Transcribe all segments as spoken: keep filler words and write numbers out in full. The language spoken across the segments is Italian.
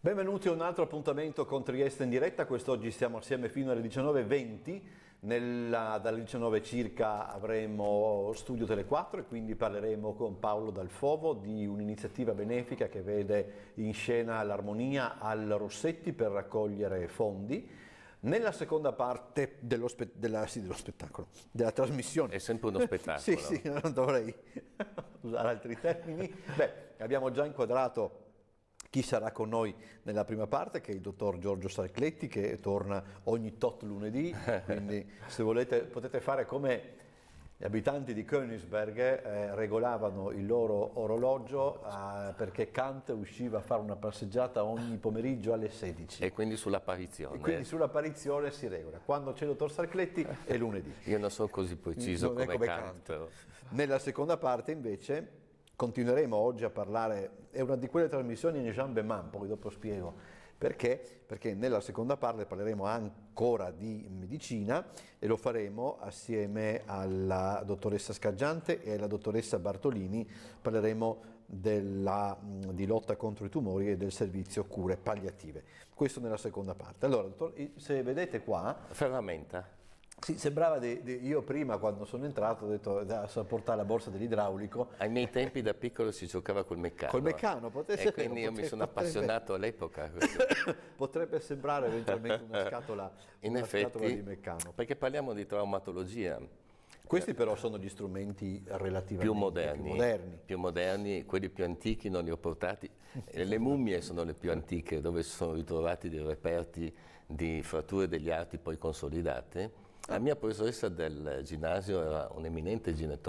Benvenuti a un altro appuntamento con Trieste in diretta. Quest'oggi stiamo assieme fino alle diciannove e venti. Nella, dalle diciannove circa avremo Studio Tele quattro e quindi parleremo con Paolo Dalfovo di un'iniziativa benefica che vede in scena l'Armonia al Rossetti per raccogliere fondi. Nella seconda parte dello, spe della, sì, dello spettacolo, della trasmissione. È sempre uno spettacolo. Sì, sì, non dovrei usare altri termini. Beh, abbiamo già inquadrato chi sarà con noi nella prima parte, che è il dottor Giorgio Sarcletti, che torna ogni tot lunedì, quindi se volete potete fare come gli abitanti di Königsberg eh, regolavano il loro orologio eh, perché Kant usciva a fare una passeggiata ogni pomeriggio alle sedici. E quindi sull'apparizione. E quindi sull'apparizione si regola. Quando c'è il dottor Sarcletti è lunedì. Io non sono così preciso non come, come Kant. Kant. Nella seconda parte invece continueremo oggi a parlare, è una di quelle trasmissioni in Jean Beman, poi dopo spiego perché, perché nella seconda parte parleremo ancora di medicina e lo faremo assieme alla dottoressa Scaggiante e alla dottoressa Bartolini, parleremo della, di lotta contro i tumori e del servizio cure palliative. Questo nella seconda parte. Allora, dottor, se vedete qua... Ferramenta. Sì, sembrava di, di, io prima quando sono entrato ho detto da portare la borsa dell'idraulico. Ai miei tempi da piccolo si giocava col meccano. Col meccano, potesse, e quindi io potrebbe, mi sono appassionato all'epoca. Potrebbe sembrare eventualmente una scatola, In una effetti, scatola di meccano. Perché parliamo di traumatologia. Questi però sono gli strumenti relativamente più moderni, più moderni. Più moderni, quelli più antichi non li ho portati. Le mummie sono le più antiche, dove si sono ritrovati dei reperti di fratture degli arti poi consolidate. La mia professoressa del ginnasio era un'eminente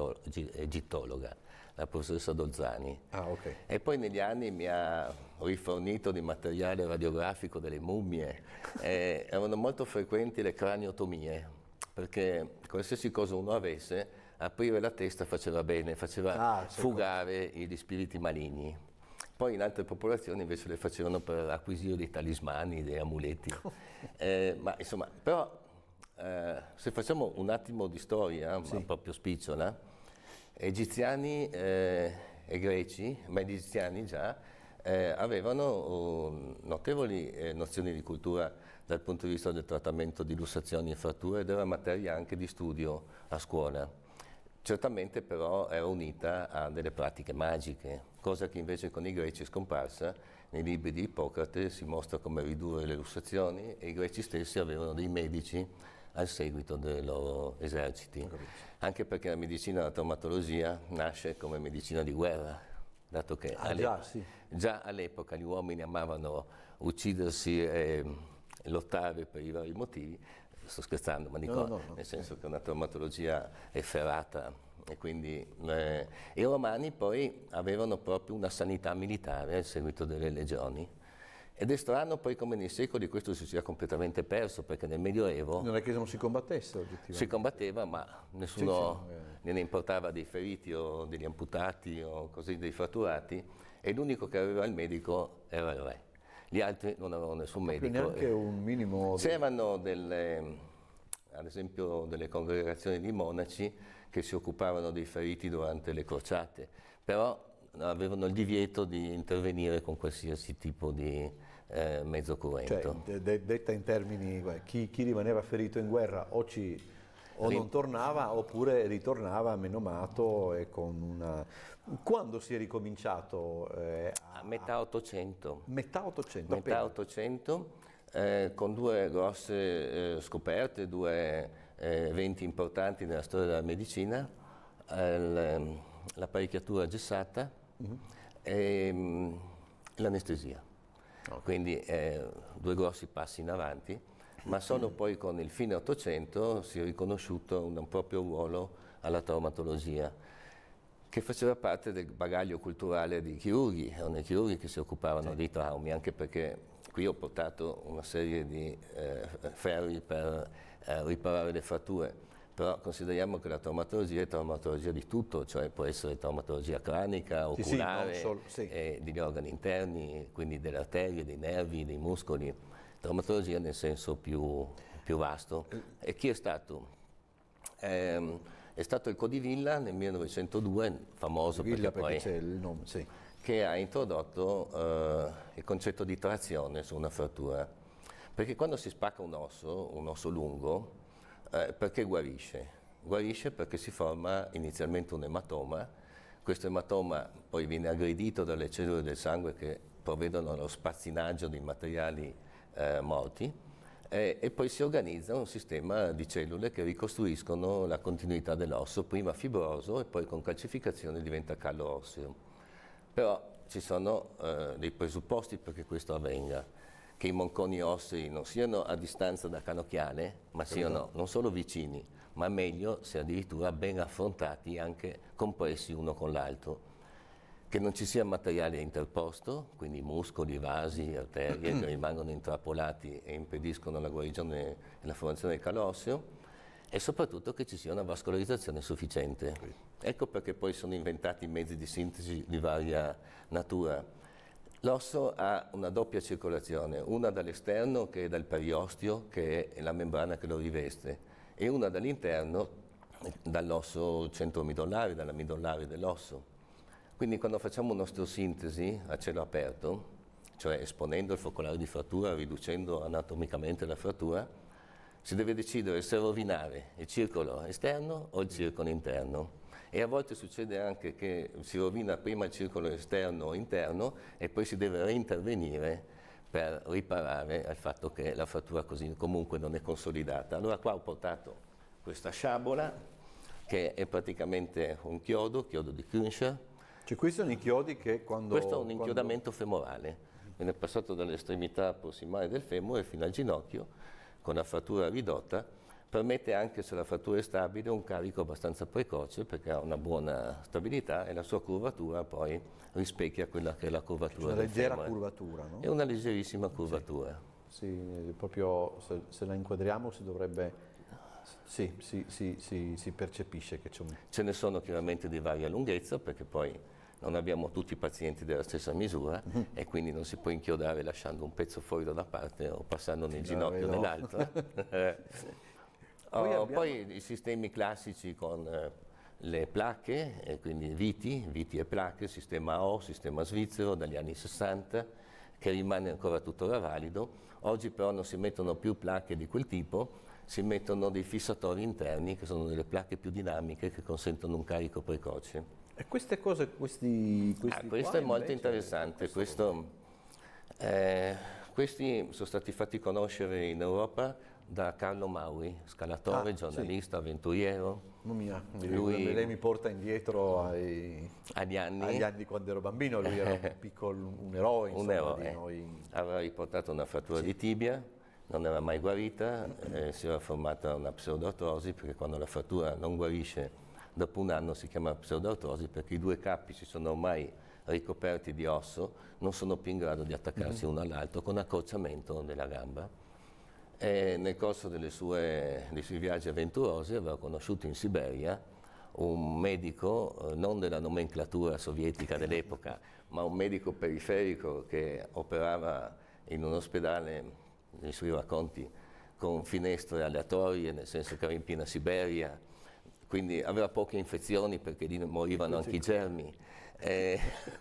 egittologa, la professoressa Dolzani. Ah, okay. E poi negli anni mi ha rifornito di materiale radiografico delle mummie. E erano molto frequenti le craniotomie, perché qualsiasi cosa uno avesse, aprire la testa faceva bene, faceva ah, fugare gli spiriti maligni. Poi in altre popolazioni invece le facevano per acquisire dei talismani, dei amuleti. eh, ma insomma, però... Eh, se facciamo un attimo di storia, sì, ma proprio spicciola, egiziani eh, e greci, ma gli egiziani già, eh, avevano uh, notevoli eh, nozioni di cultura dal punto di vista del trattamento di lussazioni e fratture ed era materia anche di studio a scuola. Certamente però era unita a delle pratiche magiche, cosa che invece con i greci è scomparsa. Nei libri di Ippocrate si mostra come ridurre le lussazioni e i greci stessi avevano dei medici al seguito dei loro eserciti, anche perché la medicina della traumatologia nasce come medicina di guerra, dato che ah, già, sì. già all'epoca gli uomini amavano uccidersi e lottare per i vari motivi. Sto scherzando, ma dico no, no, no, nel senso che una traumatologia efferata e quindi eh, i romani poi avevano proprio una sanità militare al seguito delle legioni. Ed è strano poi come nei secoli questo si sia completamente perso, perché nel Medioevo... Non è che non si combattesse oggettivamente. Si combatteva, ma nessuno sì, sì, eh. ne importava dei feriti o degli amputati o così dei fratturati, e l'unico che aveva il medico era il re. Gli altri non avevano nessun medico. Neanche un minimo... C'erano delle, ad esempio delle congregazioni di monaci che si occupavano dei feriti durante le crociate, però avevano il divieto di intervenire con qualsiasi tipo di eh, mezzo cruento. Cioè, de detta in termini, chi, chi rimaneva ferito in guerra o, ci, o non tornava oppure ritornava menomato e con una... Quando si è ricominciato? Eh, a... a metà Ottocento. Metà Ottocento? Metà Ottocento, eh, con due grosse eh, scoperte, due eh, eventi importanti nella storia della medicina, eh, l'apparecchiatura gessata, Uh-huh. e um, l'anestesia. Okay. Quindi eh, due grossi passi in avanti, ma solo poi con il fine Ottocento si è riconosciuto un proprio ruolo alla traumatologia, che faceva parte del bagaglio culturale dei chirurghi. Erano i chirurghi che si occupavano sì. dei traumi, anche perché qui ho portato una serie di eh, ferri per eh, riparare le fratture. Però consideriamo che la traumatologia è traumatologia di tutto, cioè può essere traumatologia cranica, oculare, sì, sì, solo, sì. eh, degli organi interni, quindi delle arterie, dei nervi, dei muscoli. Traumatologia nel senso più, più vasto. E chi è stato? Eh, è stato il Codivilla nel millenovecentodue, famoso Villa perché, perché poi c'è il nome, sì. che ha introdotto eh, il concetto di trazione su una frattura. Perché quando si spacca un osso, un osso lungo, eh, perché guarisce? Guarisce perché si forma inizialmente un ematoma. Questo ematoma poi viene aggredito dalle cellule del sangue che provvedono allo spazzinaggio di materiali eh, morti eh, e poi si organizza un sistema di cellule che ricostruiscono la continuità dell'osso, prima fibroso e poi con calcificazione diventa callo osseo. Però ci sono eh, dei presupposti perché questo avvenga, che i monconi ossei non siano a distanza da canocchiale, ma siano non solo vicini, ma meglio se addirittura ben affrontati, anche compressi uno con l'altro. Che non ci sia materiale interposto, quindi muscoli, vasi, arterie che rimangono intrappolati e impediscono la guarigione e la formazione del calo osseo, e soprattutto che ci sia una vascolarizzazione sufficiente. Ecco perché poi sono inventati mezzi di sintesi di varia natura. L'osso ha una doppia circolazione, una dall'esterno che è dal periosteo, che è la membrana che lo riveste, e una dall'interno, dall'osso centromidollare, dalla midollare dell'osso. Quindi quando facciamo un'osteosintesi a cielo aperto, cioè esponendo il focolare di frattura, riducendo anatomicamente la frattura, si deve decidere se rovinare il circolo esterno o il circolo interno. E a volte succede anche che si rovina prima il circolo esterno o interno e poi si deve reintervenire per riparare al fatto che la frattura così comunque non è consolidata. Allora qua ho portato questa sciabola che è praticamente un chiodo, chiodo di Küncher. Cioè questi sono i chiodi che quando... Questo è un inchiodamento quando... femorale, viene passato dall'estremità prossimale del femore fino al ginocchio con la frattura ridotta. Permette anche, se la frattura è stabile, un carico abbastanza precoce perché ha una buona stabilità e la sua curvatura poi rispecchia quella che è la curvatura una del leggera femore. curvatura, no? È una leggerissima curvatura. Sì, sì, proprio se, se la inquadriamo si dovrebbe... Sì, sì, sì, sì, si percepisce che c'è un... Ce ne sono chiaramente di varia lunghezza perché poi non abbiamo tutti i pazienti della stessa misura mm-hmm. e quindi non si può inchiodare lasciando un pezzo fuori da una parte o passando nel ginocchio nell'altra. Poi, oh, abbiamo... poi i sistemi classici con eh, le placche, e quindi viti, viti e placche, sistema O, sistema svizzero dagli anni sessanta, che rimane ancora tuttora valido. Oggi però non si mettono più placche di quel tipo, si mettono dei fissatori interni che sono delle placche più dinamiche che consentono un carico precoce. E queste cose, questi, questi ah, questo qua, è molto invece, interessante. questo... Questo, eh, questi sono stati fatti conoscere in Europa da Carlo Mauri, scalatore, ah, giornalista, sì. avventuriero. Mia, lui, lei mi porta indietro ai, agli, anni. agli anni quando ero bambino, lui era un piccolo, un eroe, insomma, un eroe. Di noi. Aveva riportato una frattura sì. di tibia, non era mai guarita, eh, si era formata una pseudoartrosi, perché quando la frattura non guarisce dopo un anno si chiama pseudoartrosi, perché i due cappi si sono ormai ricoperti di osso, non sono più in grado di attaccarsi mm-hmm. uno all'altro con accorciamento della gamba. E nel corso delle sue, dei suoi viaggi avventurosi aveva conosciuto in Siberia un medico, eh, non della nomenclatura sovietica dell'epoca, ma un medico periferico che operava in un ospedale, nei suoi racconti, con finestre aleatorie, nel senso che era in piena Siberia, quindi aveva poche infezioni perché lì morivano anche i germi. E,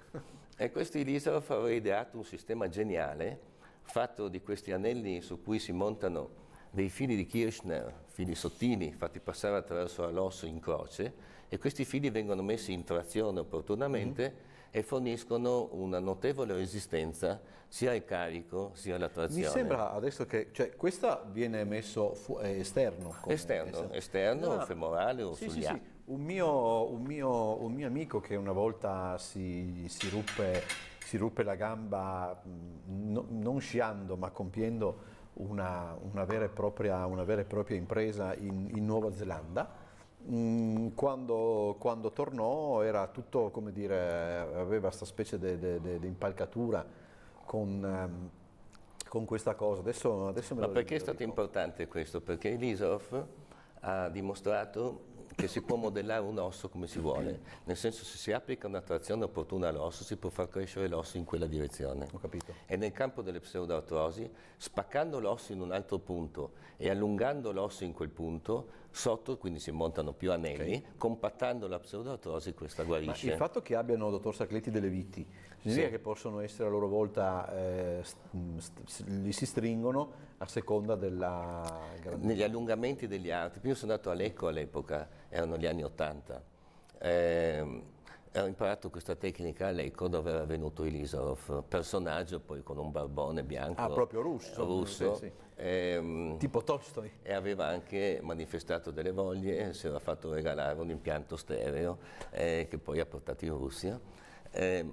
e questo Ilizarov aveva ideato un sistema geniale fatto di questi anelli su cui si montano dei fili di Kirchner, fili sottili fatti passare attraverso l'osso in croce, e questi fili vengono messi in trazione opportunamente mm-hmm. e forniscono una notevole resistenza sia al carico sia alla trazione. Mi sembra adesso che, cioè, questa viene messo fu- eh, esterno. Come esterno, esterno, ah, femorale o sì, sugli sì, atti. sì. Un mio, un, mio, un mio amico che una volta si, si ruppe... si ruppe la gamba no, non sciando ma compiendo una, una, vera, e propria, una vera e propria impresa in, in Nuova Zelanda. Mm, quando, quando tornò era tutto, come dire, aveva questa specie di impalcatura con, um, con questa cosa. Adesso, adesso me ma lo perché è stato ricordo. importante questo? Perché Ilizarov ha dimostrato che si può modellare un osso come si vuole, nel senso, se si applica una trazione opportuna all'osso si può far crescere l'osso in quella direzione. Ho capito. E nel campo delle pseudoartrosi, spaccando l'osso in un altro punto e allungando l'osso in quel punto, sotto, quindi si montano più anelli, Ok. compattando la pseudoartrosi questa Ma guarisce. il fatto che abbiano, dottor Sacletti, delle viti, significa Sì. che possono essere a loro volta, eh, st- st- li si stringono a seconda della grandezza. Negli allungamenti degli arti, prima sono andato a Lecco all'epoca, erano gli anni ottanta, ehm, ho imparato questa tecnica a Lecco dove era venuto Ilisarov, personaggio poi con un barbone bianco. Ah, proprio russo. eh, russo, Sì, sì. ehm, Tipo Tolstoi. e aveva anche manifestato delle voglie, si era fatto regalare un impianto stereo eh, che poi ha portato in Russia. Ehm,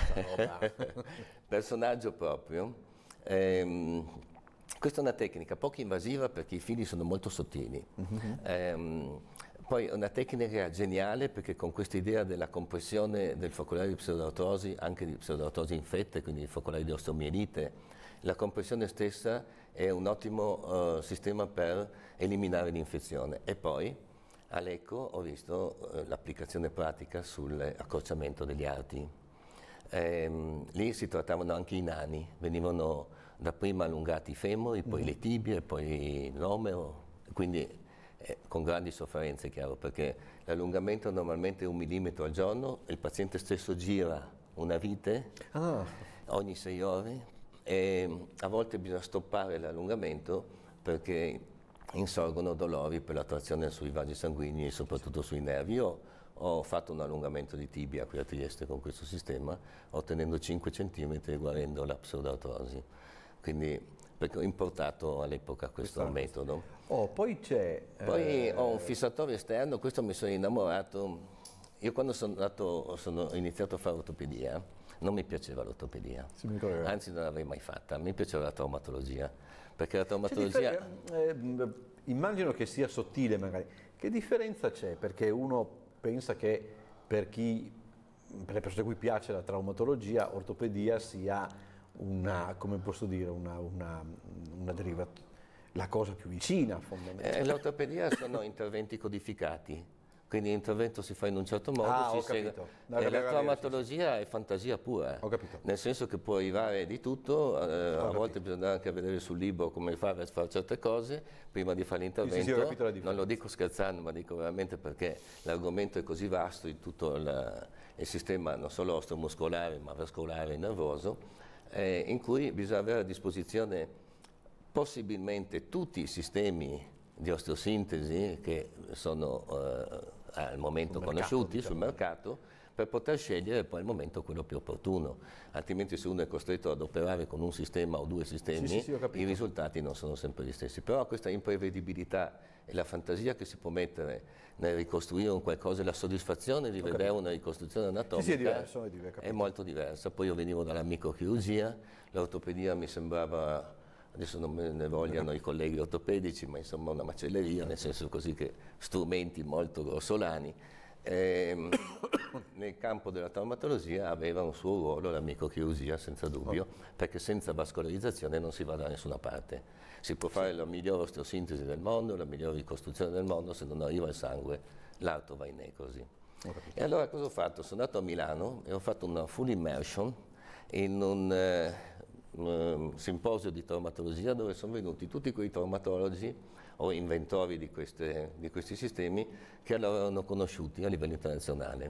personaggio proprio. Ehm, questa è una tecnica poco invasiva perché i fili sono molto sottili. Ehm, poi è una tecnica geniale perché con questa idea della compressione del focolare di pseudoartrosi, anche di pseudoartrosi infette, quindi di focolare di osteomielite, la compressione stessa è un ottimo eh, sistema per eliminare l'infezione. E poi a Lecco ho visto eh, l'applicazione pratica sull'accorciamento degli arti. Ehm, lì si trattavano anche i nani, venivano dapprima allungati i femori, poi le tibie, poi l'omero, quindi eh, con grandi sofferenze, chiaro, perché l'allungamento normalmente è un millimetro al giorno, il paziente stesso gira una vite Ah, ogni sei ore e a volte bisogna stoppare l'allungamento perché insorgono dolori per la trazione sui vasi sanguigni e soprattutto sui nervi. Io ho fatto un allungamento di tibia qui a Trieste con questo sistema, ottenendo cinque centimetri e guarendo la pseudoartrosi. Quindi, perché ho importato all'epoca questo Questa- metodo. oh, poi c'è... Poi eh, ho un fissatore esterno, questo mi sono innamorato. Io quando sono, andato, sono ho iniziato a fare ortopedia, non mi piaceva l'ortopedia, Sì, mi ricordo. anzi non l'avrei mai fatta, mi piaceva la traumatologia, perché la C'è traumatologia... differ- eh, mh, immagino che sia sottile magari. Che differenza c'è? Perché uno pensa che per chi, per le persone a cui piace la traumatologia, ortopedia sia una, come posso dire, una, una, una deriva, la cosa più vicina fondamentalmente. Eh, l'ortopedia sono interventi codificati, quindi l'intervento si fa in un certo modo, Ah, si ho segue- capito. No, e capito, la capito, traumatologia è fantasia pura, Ho capito. nel senso che può arrivare di tutto, eh, a capito. volte bisogna anche vedere sul libro come fare a fare certe cose prima di fare l'intervento. sì, ho capito la differenza. Non lo dico scherzando, ma dico veramente perché l'argomento è così vasto in tutto il, il sistema non solo osteomuscolare ma vascolare e nervoso, eh, in cui bisogna avere a disposizione possibilmente tutti i sistemi di osteosintesi che sono eh, al momento Sul mercato, conosciuti diciamo. sul mercato per poter scegliere poi al momento quello più opportuno, altrimenti se uno è costretto ad operare con un sistema o due sistemi, Sì, sì, sì, ho capito. i risultati non sono sempre gli stessi. Però questa imprevedibilità e la fantasia che si può mettere nel ricostruire un qualcosa e la soddisfazione di vedere una ricostruzione anatomica Sì, sì, è diverso, è diverso, è capito. molto diversa. Poi io venivo dalla microchirurgia, l'ortopedia mi sembrava, adesso non me ne vogliano i colleghi ortopedici, ma insomma una macelleria, nel senso così che strumenti molto grossolani. Ehm, nel campo della traumatologia aveva un suo ruolo la microchirurgia, senza dubbio, perché senza vascolarizzazione non si va da nessuna parte. Si può fare la migliore osteosintesi del mondo, la migliore ricostruzione del mondo, se non arriva il sangue, l'arto va in necrosi. E allora cosa ho fatto? Sono andato a Milano e ho fatto una full immersion in un eh, um, simposio di traumatologia dove sono venuti tutti quei traumatologi o inventori di, queste, di questi sistemi che allora erano conosciuti a livello internazionale.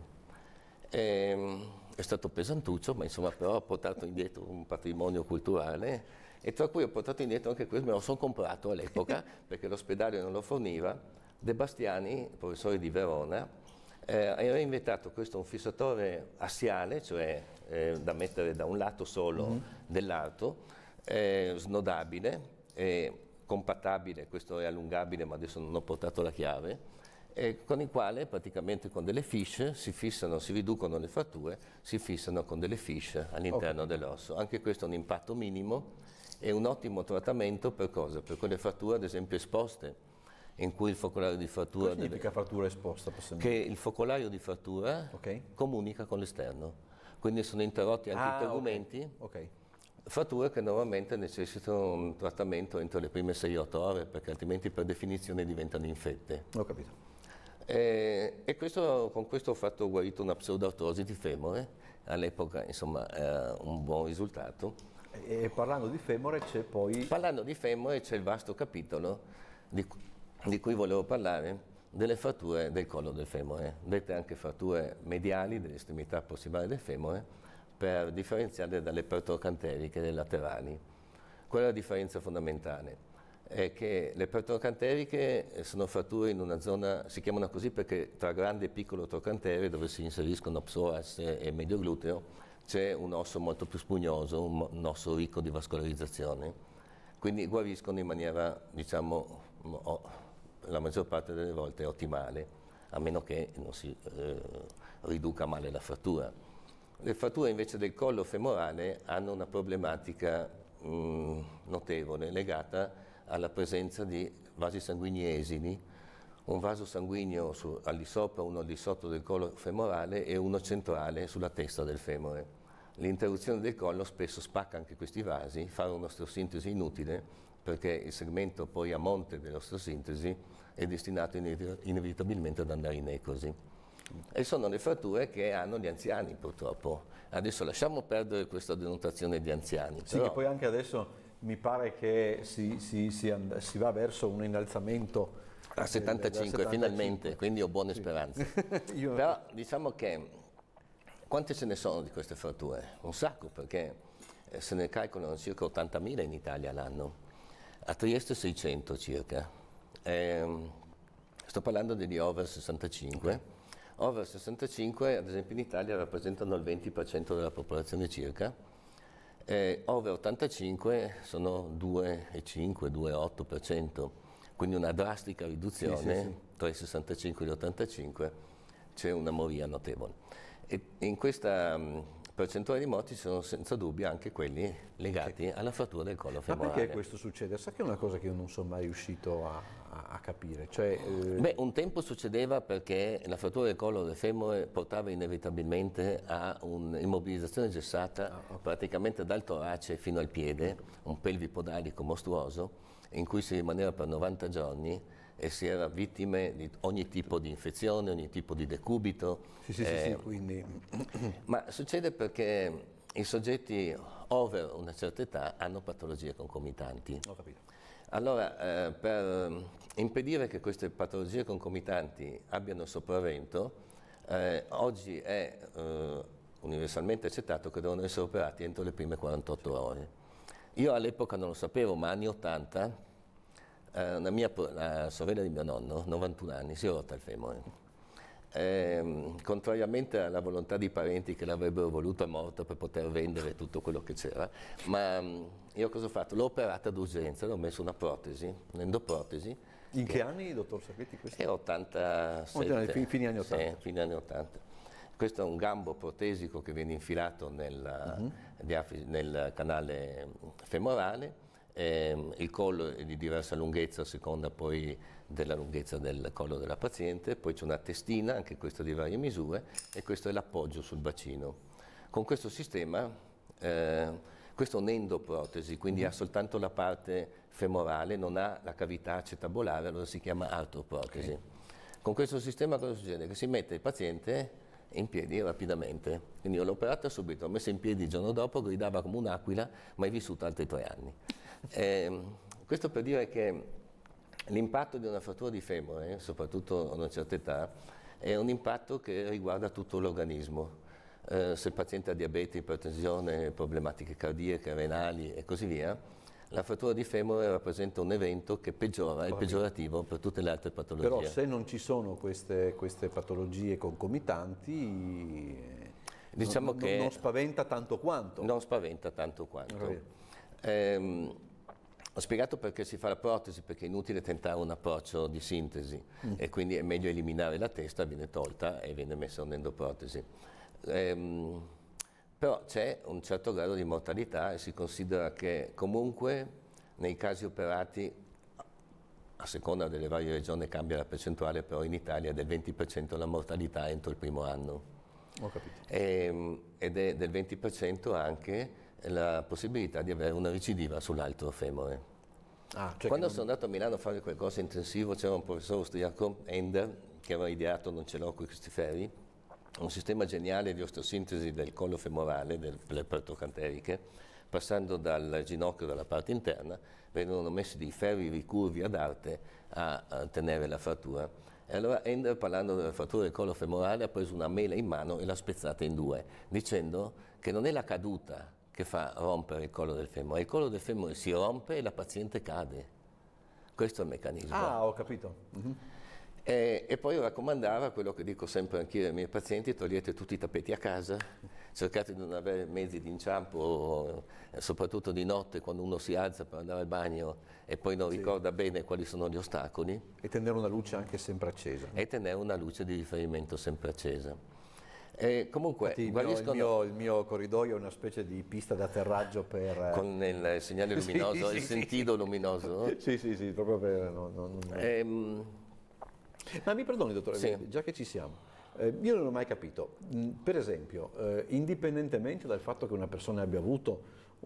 E, è stato pesantuccio, ma insomma però ho portato indietro un patrimonio culturale e tra cui ho portato indietro anche questo, me lo sono comprato all'epoca perché l'ospedale non lo forniva. De Bastiani, professore di Verona, eh, aveva inventato questo un fissatore assiale, cioè eh, da mettere da un lato solo mm-hmm. dell'arto, eh, snodabile, eh, compattabile, questo è allungabile ma adesso non ho portato la chiave, eh, con il quale praticamente con delle fiche si fissano, si riducono le fratture, si fissano con delle fiche all'interno okay. dell'osso. Anche questo è un impatto minimo e un ottimo trattamento per cosa? Per quelle fratture ad esempio esposte, in cui il focolaio di frattura... Cosa significa deve... frattura esposta? Possiamo... Che il focolaio di frattura okay. comunica con l'esterno, quindi sono interrotti anche ah, i tegumenti. Okay. Okay. Fratture che normalmente necessitano un trattamento entro le prime sei otto ore perché altrimenti per definizione diventano infette. Ho capito. E, e questo, con questo ho fatto guarito una pseudoartrosi di femore, all'epoca insomma era un buon risultato. E parlando di femore c'è poi... Parlando di femore c'è il vasto capitolo di, di cui volevo parlare, delle fratture del collo del femore, dette anche fratture mediali dell'estremità prossimale del femore, per differenziarle dalle pertocanteriche delle laterali. Qual è la differenza fondamentale? È che le pertocanteriche sono fratture in una zona, si chiamano così perché tra grande e piccolo trocantere, dove si inseriscono psoas e medio gluteo, c'è un osso molto più spugnoso, un, un osso ricco di vascolarizzazione. Quindi guariscono in maniera, diciamo, la maggior parte delle volte ottimale, a meno che non si eh, riduca male la frattura. Le fratture invece del collo femorale hanno una problematica mh, notevole legata alla presenza di vasi sanguigni esili, un vaso sanguigno su, al di sopra, uno al di sotto del collo femorale e uno centrale sulla testa del femore. L'interruzione del collo spesso spacca anche questi vasi, fa un'osteosintesi inutile, perché il segmento poi a monte dell'osteosintesi è destinato inevitabilmente ad andare in necrosi. E sono le fratture che hanno gli anziani, purtroppo. Adesso lasciamo perdere questa denotazione di anziani. Sì, però... che poi anche adesso mi pare che si, si, si, and- si va verso un innalzamento a settantacinque, settantacinque, finalmente, quindi ho buone sì. speranze. Io... Però diciamo che quante ce ne sono di queste fratture? Un sacco, perché se ne calcolano circa ottantamila in Italia l'anno, a Trieste seicento circa. Ehm, sto parlando degli over sessantacinque. Okay. Over sessantacinque, ad esempio in Italia, rappresentano il venti per cento della popolazione circa. Eh, over ottantacinque sono due virgola cinque due virgola otto per cento, quindi una drastica riduzione. Sì, sì, sì. Tra i sessantacinque e gli ottantacinque c'è una moria notevole. E in questa mh, percentuale di morti ci sono senza dubbio anche quelli legati sì. alla frattura del collo femorale. Ma perché questo succede? Sa che è una cosa che io non sono mai riuscito a, a, a capire. Cioè, eh... Beh, un tempo succedeva perché la frattura del collo del femore portava inevitabilmente a un'immobilizzazione gessata ah, okay. praticamente dal torace fino al piede, un pelvipodalico mostruoso, in cui si rimaneva per novanta giorni e si era vittime di ogni tipo di infezione, ogni tipo di decubito. Sì, sì, eh, sì, sì, quindi... Ma succede perché i soggetti over una certa età hanno patologie concomitanti. Ho capito. Allora, eh, per impedire che queste patologie concomitanti abbiano sopravvento, eh, oggi è eh, universalmente accettato che devono essere operati entro le prime quarantotto ore. Io all'epoca non lo sapevo, ma anni ottanta, eh, la, mia, la sorella di mio nonno, novantuno anni, si è rotta il femore. Eh, contrariamente alla volontà di parenti che l'avrebbero voluta morta per poter vendere tutto quello che c'era, ma mh, io cosa ho fatto? L'ho operata d'urgenza, l'ho messo una protesi, un'endoprotesi. In che, che anni, dottor Sacchetti? Questo? È ottantasette. Fini, fini anni ottanta. Sì, fini anni ottanta. Questo è un gambo protesico che viene infilato nel, uh-huh. diaf- nel canale femorale. Eh, il collo è di diversa lunghezza a seconda poi della lunghezza del collo della paziente, poi c'è una testina, anche questa di varie misure, e questo è l'appoggio sul bacino. Con questo sistema, eh, questo è un'endoprotesi, quindi mm. ha soltanto la parte femorale, non ha la cavità acetabolare, allora si chiama artroprotesi. Okay. Con questo sistema cosa succede? Che si mette il paziente in piedi rapidamente, quindi io l'ho operata subito, l'ho messa in piedi il giorno dopo, gridava come un'aquila, ma è vissuta altri tre anni. Eh, questo per dire che l'impatto di una frattura di femore, soprattutto a una certa età, è un impatto che riguarda tutto l'organismo. Eh, se il paziente ha diabete, ipertensione, problematiche cardiache, renali e così via, la frattura di femore rappresenta un evento che peggiora, è peggiorativo per tutte le altre patologie. Però se non ci sono queste, queste patologie concomitanti, diciamo non, che non spaventa tanto quanto. Non spaventa tanto quanto. Eh, ho spiegato perché si fa la protesi, perché è inutile tentare un approccio di sintesi mm. e quindi è meglio eliminare la testa, viene tolta e viene messa un'endoprotesi. Eh, però c'è un certo grado di mortalità e si considera che comunque nei casi operati, a seconda delle varie regioni cambia la percentuale, però in Italia è del venti per cento la mortalità entro il primo anno. Ho capito. E, ed è del venti per cento anche la possibilità di avere una recidiva sull'altro femore. Ah, cioè Quando sono non... andato a Milano a fare qualcosa intensivo c'era un professore austriaco, Ender, che aveva ideato, non ce l'ho con questi ferri, un sistema geniale di osteosintesi del collo femorale, del, delle pertocanteriche, passando dal ginocchio dalla parte interna, vengono messi dei ferri ricurvi ad arte a, a tenere la frattura. E allora Ender, parlando della frattura del collo femorale, ha preso una mela in mano e l'ha spezzata in due, dicendo che non è la caduta che fa rompere il collo del femore, il collo del femore si rompe e la paziente cade. Questo è il meccanismo. Ah, ho capito. Mm-hmm. E, e poi raccomandava quello che dico sempre anch'io ai miei pazienti: togliete tutti i tappeti a casa, cercate di non avere mezzi di inciampo, eh, soprattutto di notte quando uno si alza per andare al bagno e poi non sì. ricorda bene quali sono gli ostacoli. E tenere una luce anche sempre accesa. E tenere una luce di riferimento sempre accesa. E comunque, Infatti, il, guariscono... mio, il, mio, il mio corridoio è una specie di pista d'atterraggio per... Con il segnale luminoso, sì, il sì, sentido sì. luminoso. Sì, sì, sì, proprio per... No, no, no. Ehm... Ma mi perdoni, dottore, sì. già che ci siamo, eh, io non ho mai capito, per esempio, eh, indipendentemente dal fatto che una persona abbia avuto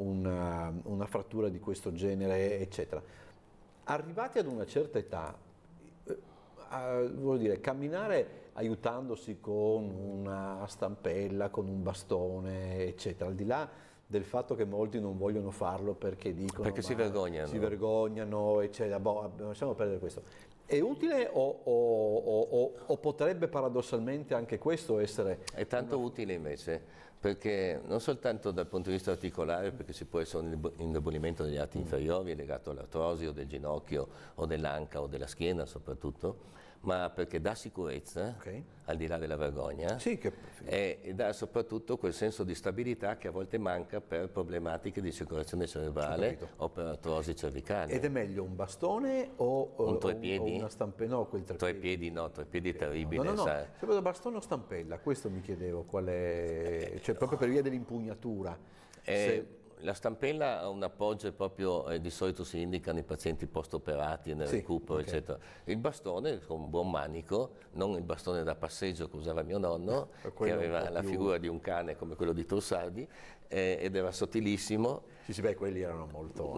una, una frattura di questo genere, eccetera, arrivati ad una certa età, eh, a, vuol dire, camminare aiutandosi con una stampella, con un bastone, eccetera, al di là del fatto che molti non vogliono farlo perché dicono perché si vergognano, si vergognano, eccetera, boh, lasciamo perdere questo. È utile o, o, o, o potrebbe paradossalmente anche questo essere... È tanto una... utile invece, perché non soltanto dal punto di vista articolare, perché ci può essere un indebolimento degli arti mm. inferiori legato all'artrosi o del ginocchio o dell'anca o della schiena soprattutto, ma perché dà sicurezza, okay. al di là della vergogna, sì, che... e, e dà soprattutto quel senso di stabilità che a volte manca per problematiche di circolazione cerebrale o per artrosi cervicali. Ed è meglio un bastone o, un trepiedi? o una stampella? No, quel trepiedi. Trepiedi no, trepiedi terribile. No, no, no, no. Bastone o stampella, questo mi chiedevo, qual è... cioè proprio per via dell'impugnatura. Eh, Se... La stampella ha un appoggio proprio, eh, di solito si indicano i pazienti post-operati nel sì, recupero, okay. eccetera. Il bastone con un buon manico, non il bastone da passeggio che usava mio nonno, che aveva la più... figura di un cane come quello di Trussardi, eh, ed era sottilissimo. Sì, sì, beh, quelli erano molto...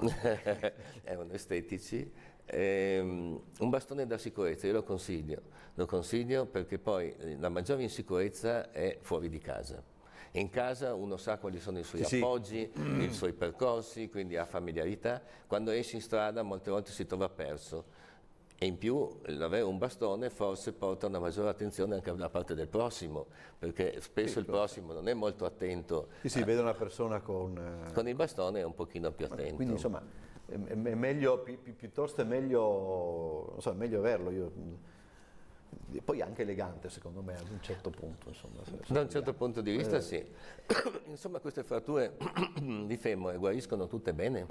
erano estetici. Eh, un bastone da sicurezza, io lo consiglio, lo consiglio perché poi la maggiore insicurezza è fuori di casa. In casa uno sa quali sono i suoi sì, appoggi, sì. i suoi percorsi, quindi ha familiarità. Quando esce in strada molte volte si trova perso. E in più l'avere un bastone forse porta una maggiore attenzione anche da parte del prossimo, perché spesso sì, il prossimo non è molto attento. Sì, sì, a... vede una persona con... Con il bastone è un pochino più attento. Quindi insomma, è, è meglio, pi, pi, piuttosto è meglio, non so, è meglio averlo. Io... Poi anche elegante secondo me ad un certo punto, insomma, da un certo punto di vista eh. sì. Insomma, queste fratture di femore guariscono tutte bene.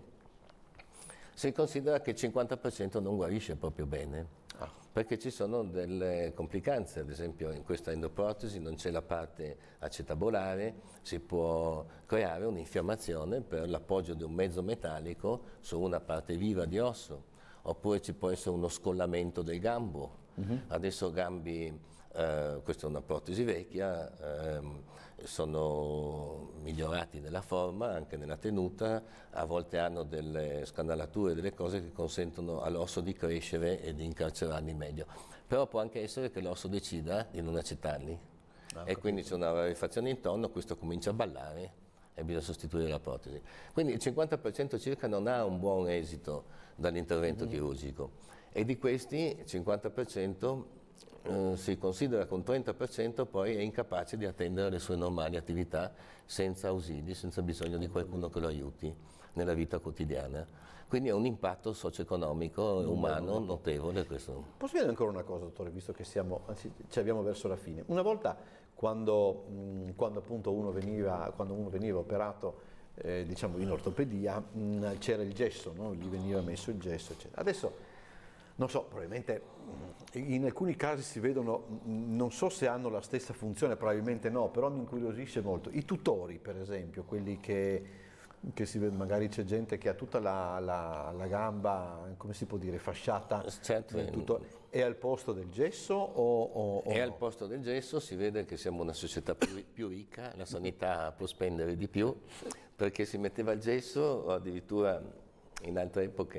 Si considera che il cinquanta per cento non guarisce proprio bene, ah. perché ci sono delle complicanze. Ad esempio in questa endoprotesi non c'è la parte acetabolare, si può creare un'infiammazione per l'appoggio di un mezzo metallico su una parte viva di osso, oppure ci può essere uno scollamento del gambo. Uh-huh. Adesso gambi, eh, questa è una protesi vecchia, ehm, sono migliorati nella forma, anche nella tenuta, a volte hanno delle scanalature, delle cose che consentono all'osso di crescere e di incarcerarli meglio. Però può anche essere che l'osso decida di non accettarli ah, e quindi c'è una rarefazione intorno, questo comincia a ballare e bisogna sostituire la protesi. Quindi il cinquanta per cento circa non ha un buon esito dall'intervento uh-huh. chirurgico. E di questi cinquanta per cento eh, si considera che un trenta per cento poi è incapace di attendere le sue normali attività senza ausili, senza bisogno di qualcuno che lo aiuti nella vita quotidiana. Quindi è un impatto socio-economico e umano notevole questo. Posso dire ancora una cosa, dottore, visto che siamo, anzi, ci abbiamo verso la fine. Una volta quando, mh, quando appunto uno veniva, quando uno veniva operato eh, diciamo in ortopedia, mh, c'era il gesso, no? Gli veniva messo il gesso, eccetera. Adesso non so, probabilmente in alcuni casi si vedono, non so se hanno la stessa funzione, probabilmente no, però mi incuriosisce molto. I tutori, per esempio, quelli che, che si vede, magari c'è gente che ha tutta la, la, la gamba, come si può dire, fasciata, certo, è al posto del gesso o, o, o È no? al posto del gesso, si vede che siamo una società più, più ricca, la sanità può spendere di più, perché si metteva il gesso, o addirittura in altre epoche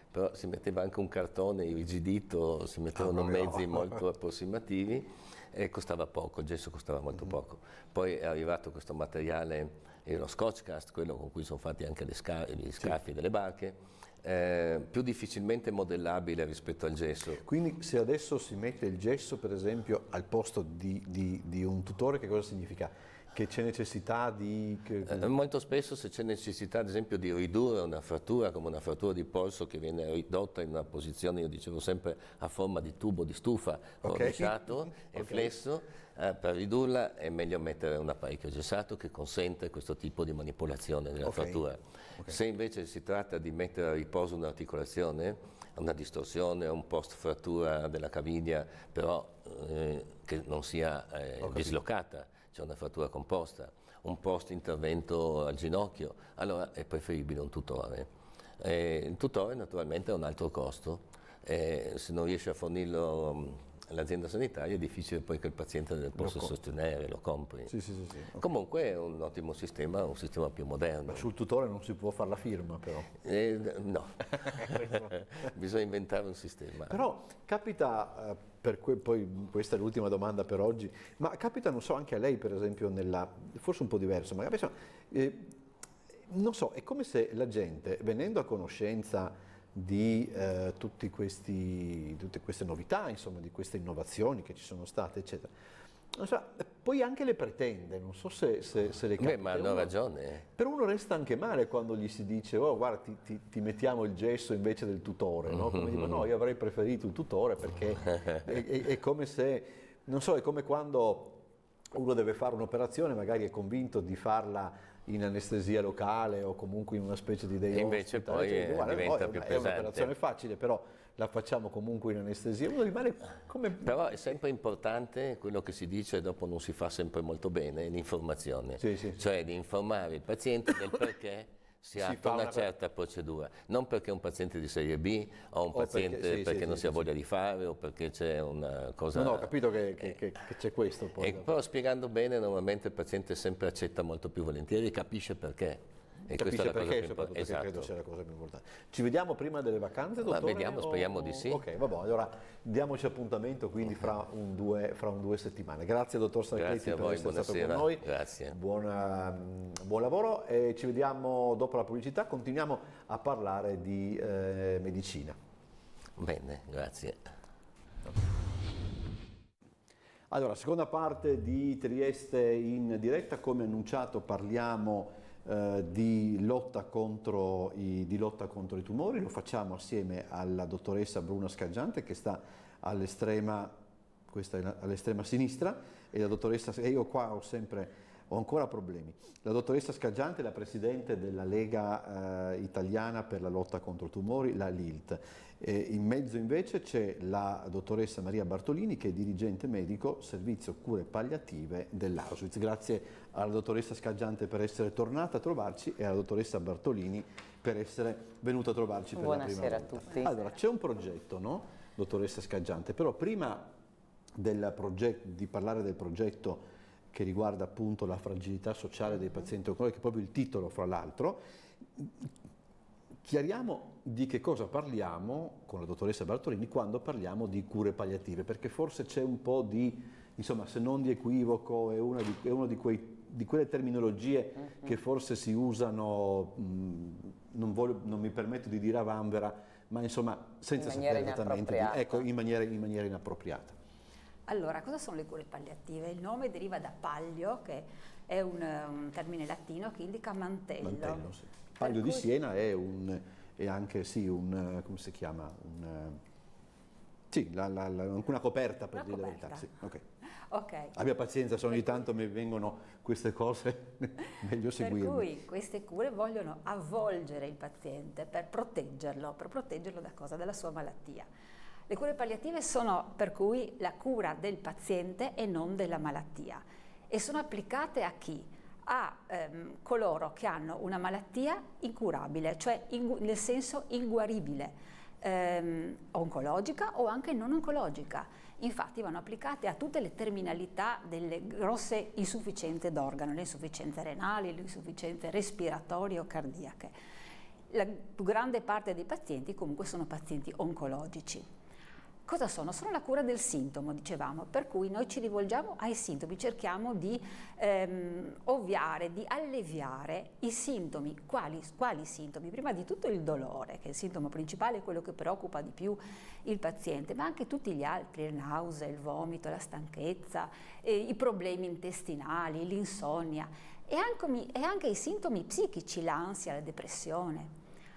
però si metteva anche un cartone irrigidito, si mettevano Ah, mezzi no. molto approssimativi e costava poco, il gesso costava molto Mm-hmm. poco. Poi è arrivato questo materiale, eh, lo Scotchcast, quello con cui sono fatti anche le sca- gli scafi delle barche, eh, più difficilmente modellabile rispetto al gesso. Quindi se adesso si mette il gesso, per esempio, al posto di, di- di un tutore, che cosa significa? Che c'è necessità di... che- Eh, molto spesso se c'è necessità ad esempio di ridurre una frattura come una frattura di polso che viene ridotta in una posizione, io dicevo sempre a forma di tubo di stufa rovesciato e Ok. flesso, eh, per ridurla è meglio mettere un apparecchio gessato che consente questo tipo di manipolazione della Ok. frattura. Ok. Se invece si tratta di mettere a riposo un'articolazione, una distorsione, un post frattura della caviglia, però eh, che non sia eh, dislocata, c'è una frattura composta, un post intervento al ginocchio, allora è preferibile un tutore. Eh, il tutore naturalmente ha un altro costo, eh, se non riesce a fornirlo mh, l'azienda sanitaria è difficile poi che il paziente lo possa co- sostenere, lo compri. Sì, sì, sì, sì. Ok. Comunque è un ottimo sistema, un sistema più moderno. Ma sul tutore non si può fare la firma, però. Eh, no, bisogna inventare un sistema. Però capita, eh, per que- poi questa è l'ultima domanda per oggi, ma capita, non so, anche a lei per esempio, nella, forse un po' diverso, ma capita, eh, non so, è come se la gente, venendo a conoscenza di eh, tutti questi, tutte queste novità, insomma, di queste innovazioni che ci sono state, eccetera, non so, poi anche le pretende, non so se, se, se le capita. Beh, ma hanno Uno- ragione. Per uno resta anche male quando gli si dice, oh guarda, ti, ti- ti mettiamo il gesso invece del tutore, no? Come dico, no, io avrei preferito il tutore perché è, è- è come se, non so, è come quando uno deve fare un'operazione, magari è convinto di farla in anestesia locale o comunque in una specie di day E invece hospital, poi, eccetera. eh, Guarda, diventa no, è più una- è pesante. un'operazione facile, però la facciamo comunque in anestesia, uno rimane come... Però è sempre importante quello che si dice e dopo non si fa sempre molto bene, l'informazione. Sì, sì, sì. Cioè di informare il paziente del perché si Si attua fa una una- certa procedura. Non perché è un paziente di serie B o un O perché- paziente sì, perché sì, non sì, si ha sì, voglia di fare o perché c'è una cosa... No, no, ho capito che, che- che- che c'è questo poi. E però spiegando bene normalmente il paziente sempre accetta molto più volentieri e capisce perché. E questa Capisce è la cosa perché, più soprattutto, importante. che credo sia Esatto. la cosa più importante. Ci vediamo prima delle vacanze, Ma dottore? vediamo, speriamo di sì. Ok, vabbè, allora diamoci appuntamento quindi fra un due, fra un due settimane. Grazie dottor Sarchetti Grazie a per voi, essere stato con buonasera. noi. Grazie. Buona- mm, buon lavoro e ci vediamo dopo la pubblicità. Continuiamo a parlare di eh, medicina. Bene, grazie. Allora, seconda parte di Trieste in diretta, come annunciato parliamo eh, di, lotta contro i, di lotta contro i tumori, lo facciamo assieme alla dottoressa Bruna Scaggiante che sta all'estrema, questa è la- all'estrema sinistra, e la dottoressa, e io qua ho sempre, ho ancora problemi, la dottoressa Scaggiante è la presidente della Lega eh, Italiana per la lotta contro i tumori, la L I L T. E in mezzo invece c'è la dottoressa Maria Bartolini che è dirigente medico servizio cure palliative dell'Auschwitz. Grazie alla dottoressa Scaggiante per essere tornata a trovarci e alla dottoressa Bartolini per essere venuta a trovarci per Buonasera la a prima volta. tutti. Allora, c'è un progetto, no, dottoressa Scaggiante, però prima del progetto, di parlare del progetto che riguarda appunto la fragilità sociale dei pazienti oncologici, che è proprio il titolo fra l'altro, chiariamo di che cosa parliamo con la dottoressa Bartolini quando parliamo di cure palliative, perché forse c'è un po' di, insomma, se non di equivoco, è una di, è uno di, quei, di quelle terminologie uh-huh. che forse si usano, mh, non, voglio, non mi permetto di dire a vanvera, ma insomma senza sapere esattamente, di, ecco, in maniera, in maniera inappropriata. Allora, cosa sono le cure palliative? Il nome deriva da pallio, che è un, un termine latino che indica mantello. Mantello, sì. Paglio cui... di Siena è, un, è anche, sì, un, come si chiama? Un, sì, la, la, la, una coperta per una dire coperta. la verità. Sì. Okay. Okay. Abbia pazienza, se ogni tanto mi vengono queste cose, meglio seguirle. Per cui queste cure vogliono avvolgere il paziente per proteggerlo, per proteggerlo da cosa? Dalla sua malattia. Le cure palliative sono per cui la cura del paziente e non della malattia e sono applicate a chi? A ehm, coloro che hanno una malattia incurabile, cioè in, nel senso inguaribile, ehm, oncologica o anche non oncologica. Infatti vanno applicate a tutte le terminalità delle grosse insufficienze d'organo, le insufficienze renali, le insufficienze respiratorie o cardiache. la più grande parte dei pazienti comunque sono pazienti oncologici. Cosa sono? Sono la cura del sintomo, dicevamo, per cui noi ci rivolgiamo ai sintomi, cerchiamo di ehm, ovviare, di alleviare i sintomi. Quali, quali sintomi? Prima di tutto il dolore, che è il sintomo principale, quello che preoccupa di più il paziente, ma anche tutti gli altri, le nausee, il vomito, la stanchezza, eh, i problemi intestinali, l'insonnia e anche, e anche i sintomi psichici, l'ansia, la depressione.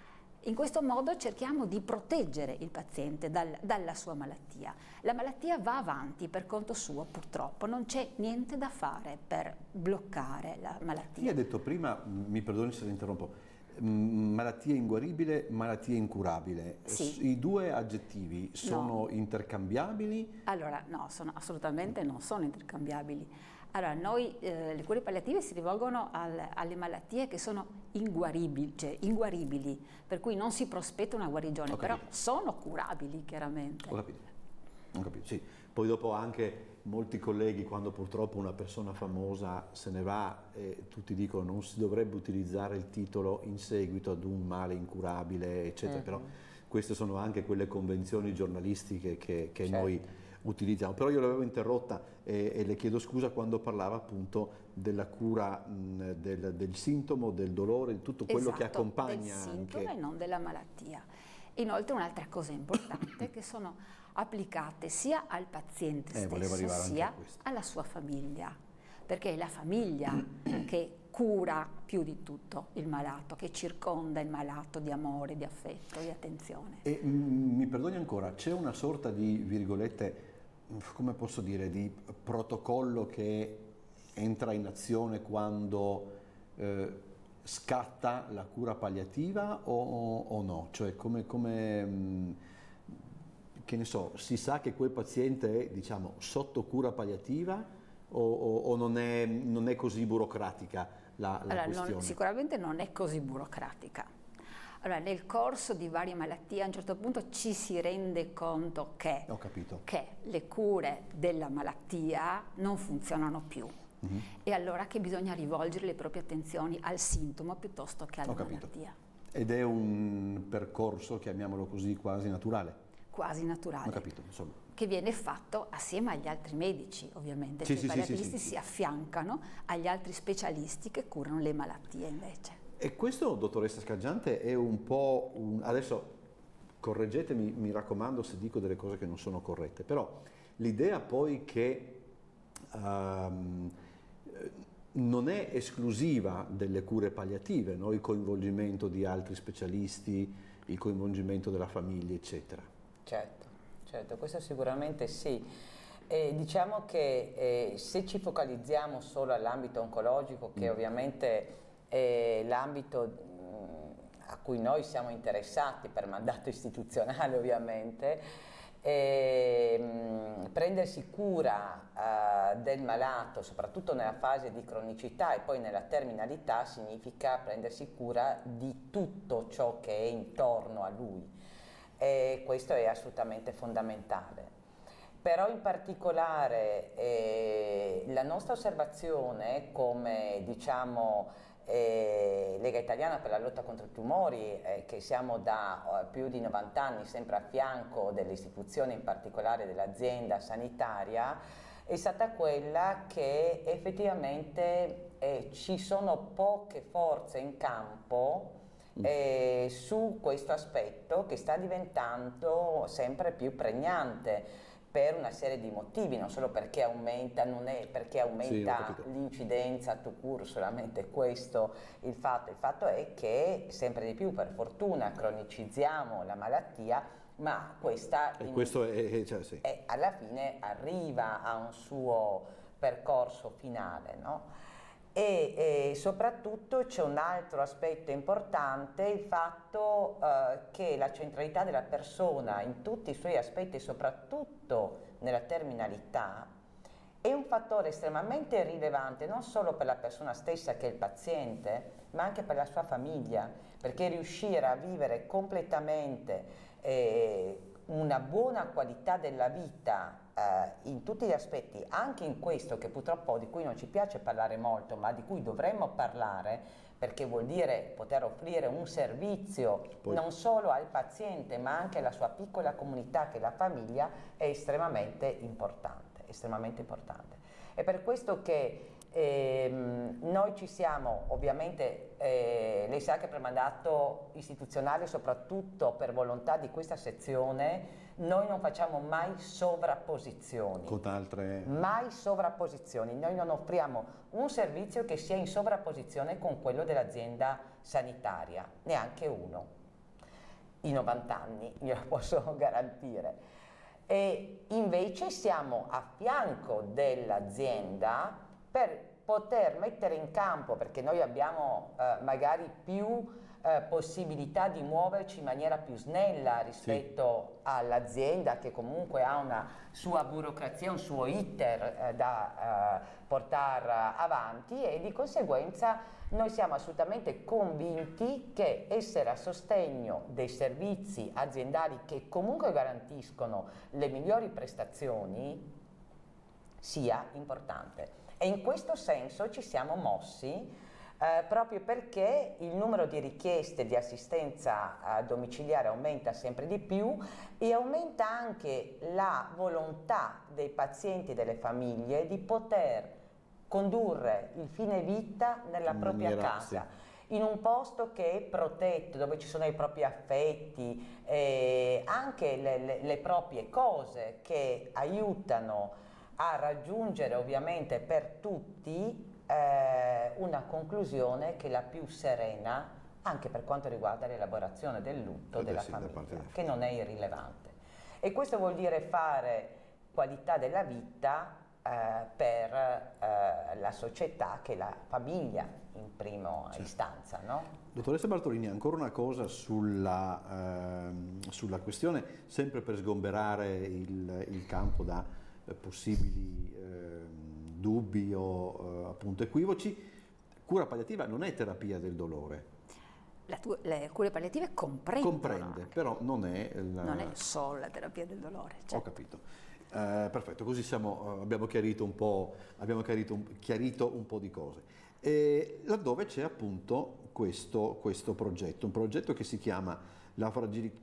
In questo modo cerchiamo di proteggere il paziente dal, dalla sua malattia. La malattia va avanti per conto suo, purtroppo, non c'è niente da fare per bloccare la malattia. Lei ha detto prima, mi perdoni se la interrompo, malattia inguaribile, malattia incurabile. Sì. I due aggettivi sono no. intercambiabili? Allora, no, sono, assolutamente non sono intercambiabili. Allora, noi, eh, le cure palliative si rivolgono al, alle malattie che sono inguaribili, cioè inguaribili, per cui non si prospetta una guarigione, però sono curabili chiaramente. Ho capito, ho capito, sì. Poi dopo anche molti colleghi, quando purtroppo una persona famosa se ne va, eh, tutti dicono non si dovrebbe utilizzare il titolo in seguito ad un male incurabile, eccetera, mm-hmm. però queste sono anche quelle convenzioni giornalistiche che, che certo. noi utilizziamo. Però io l'avevo interrotta e, e le chiedo scusa quando parlava appunto della cura mh, del, del sintomo, del dolore, di tutto quello esatto, che accompagna del sintomo anche... e non della malattia. Inoltre un'altra cosa importante che sono applicate sia al paziente eh, stesso sia alla sua famiglia, perché è la famiglia che cura più di tutto il malato, che circonda il malato di amore, di affetto, di attenzione. E mh, mi perdoni ancora, c'è una sorta di, virgolette, come posso dire, di protocollo che entra in azione quando eh, scatta la cura palliativa o, o no? Cioè come, come mh, che ne so, si sa che quel paziente è, diciamo, sotto cura palliativa o, o, o non, è, non è così burocratica la, la allora, questione? Non, sicuramente non è così burocratica. Allora, nel corso di varie malattie a un certo punto ci si rende conto che, Ho capito. che le cure della malattia non funzionano più. Mm-hmm. E allora che bisogna rivolgere le proprie attenzioni al sintomo piuttosto che alla malattia. Ed è un percorso, chiamiamolo così, quasi naturale? Quasi naturale. Ho capito, insomma. Che viene fatto assieme agli altri medici, ovviamente. Sì, cioè, sì, i palliativisti sì, sì, sì. si affiancano agli altri specialisti che curano le malattie invece. E questo, dottoressa Scaggiante, è un po' un... adesso correggetemi, mi raccomando se dico delle cose che non sono corrette, però l'idea poi che um, non è esclusiva delle cure palliative, no? Il coinvolgimento di altri specialisti, il coinvolgimento della famiglia, eccetera. Certo, certo, questo sicuramente sì. Eh, diciamo che eh, se ci focalizziamo solo all'ambito oncologico, che mm. ovviamente è l'ambito a cui noi siamo interessati per mandato istituzionale ovviamente, e, prendersi cura uh, del malato, soprattutto nella fase di cronicità e poi nella terminalità, significa prendersi cura di tutto ciò che è intorno a lui, e questo è assolutamente fondamentale. Però in particolare eh, la nostra osservazione come, diciamo, Eh, Lega Italiana per la lotta contro i tumori, eh, che siamo da eh, più di novanta anni sempre a fianco delle istituzioni, in particolare dell'azienda sanitaria, è stata quella che effettivamente eh, ci sono poche forze in campo eh, su questo aspetto che sta diventando sempre più pregnante, per una serie di motivi, non solo perché aumenta, non è perché aumenta sì, l'incidenza to cure, solamente questo il fatto. Il fatto è che sempre di più, per fortuna, cronicizziamo la malattia, ma questa e in, questo è, cioè, sì. è, alla fine arriva a un suo percorso finale, no? E, e soprattutto c'è un altro aspetto importante, il fatto eh, che la centralità della persona in tutti i suoi aspetti, soprattutto nella terminalità, è un fattore estremamente rilevante non solo per la persona stessa che è il paziente, ma anche per la sua famiglia, perché riuscire a vivere completamente eh, una buona qualità della vita Uh, in tutti gli aspetti, anche in questo che purtroppo di cui non ci piace parlare molto, ma di cui dovremmo parlare, perché vuol dire poter offrire un servizio Poi. non solo al paziente ma anche alla sua piccola comunità che è la famiglia, è estremamente importante, estremamente importante. È per questo che ehm, noi ci siamo, ovviamente, eh, lei sa che per mandato istituzionale, soprattutto per volontà di questa sezione, noi non facciamo mai sovrapposizioni. Con altre... Mai sovrapposizioni, noi non offriamo un servizio che sia in sovrapposizione con quello dell'azienda sanitaria, neanche uno. I novanta anni, glielo posso garantire. E invece siamo a fianco dell'azienda per poter mettere in campo, perché noi abbiamo eh, magari più eh, possibilità di muoverci in maniera più snella rispetto sì. all'azienda, che comunque ha una sua burocrazia, un suo iter eh, da eh, portare avanti, e di conseguenza noi siamo assolutamente convinti che essere a sostegno dei servizi aziendali che comunque garantiscono le migliori prestazioni sia importante. E in questo senso ci siamo mossi eh, proprio perché il numero di richieste di assistenza eh, domiciliare aumenta sempre di più, e aumenta anche la volontà dei pazienti e delle famiglie di poter condurre il fine vita nella in propria maniera, casa, sì. in un posto che è protetto, dove ci sono i propri affetti, eh, anche le, le, le proprie cose che aiutano a raggiungere ovviamente per tutti eh, una conclusione che è la più serena, anche per quanto riguarda l'elaborazione del lutto Eh, della sì, da parte famiglia, della- che non è irrilevante. E questo vuol dire fare qualità della vita eh, per eh, la società, che è la famiglia in prima Certo. istanza, no? Dottoressa Bartolini, ancora una cosa sulla, ehm, sulla questione, sempre per sgomberare il, il campo da eh, possibili ehm, dubbi o eh, appunto equivoci. Cura palliativa non è terapia del dolore. La tu- le cure palliative comprendono, Comprende, però non è... la- non è solo la terapia del dolore. Ho certo. capito. Eh, perfetto, così siamo, eh, abbiamo chiarito un po', abbiamo chiarito un, chiarito un po' di cose. E laddove c'è appunto questo, questo progetto, un progetto che si chiama la fragilità.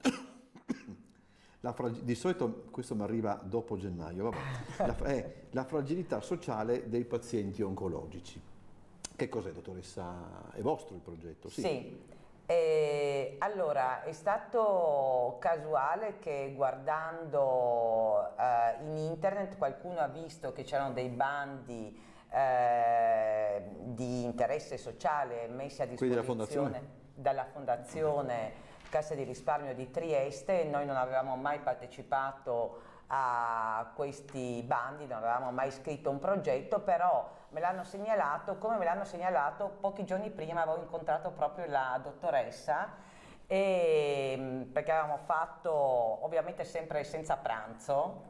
La frag- di solito questo mi arriva dopo gennaio, vabbè. La, è la fragilità sociale dei pazienti oncologici. Che cos'è, dottoressa? È vostro il progetto? Sì. Sì. Eh, allora, è stato casuale che guardando eh, in internet qualcuno ha visto che c'erano dei bandi eh, di interesse sociale messi a Quelli della disposizione fondazione? dalla Fondazione Cassa di Risparmio di Trieste. Noi non avevamo mai partecipato a questi bandi, non avevamo mai scritto un progetto, però me l'hanno segnalato, come me l'hanno segnalato pochi giorni prima avevo incontrato proprio la dottoressa, e, perché avevamo fatto, ovviamente sempre senza pranzo,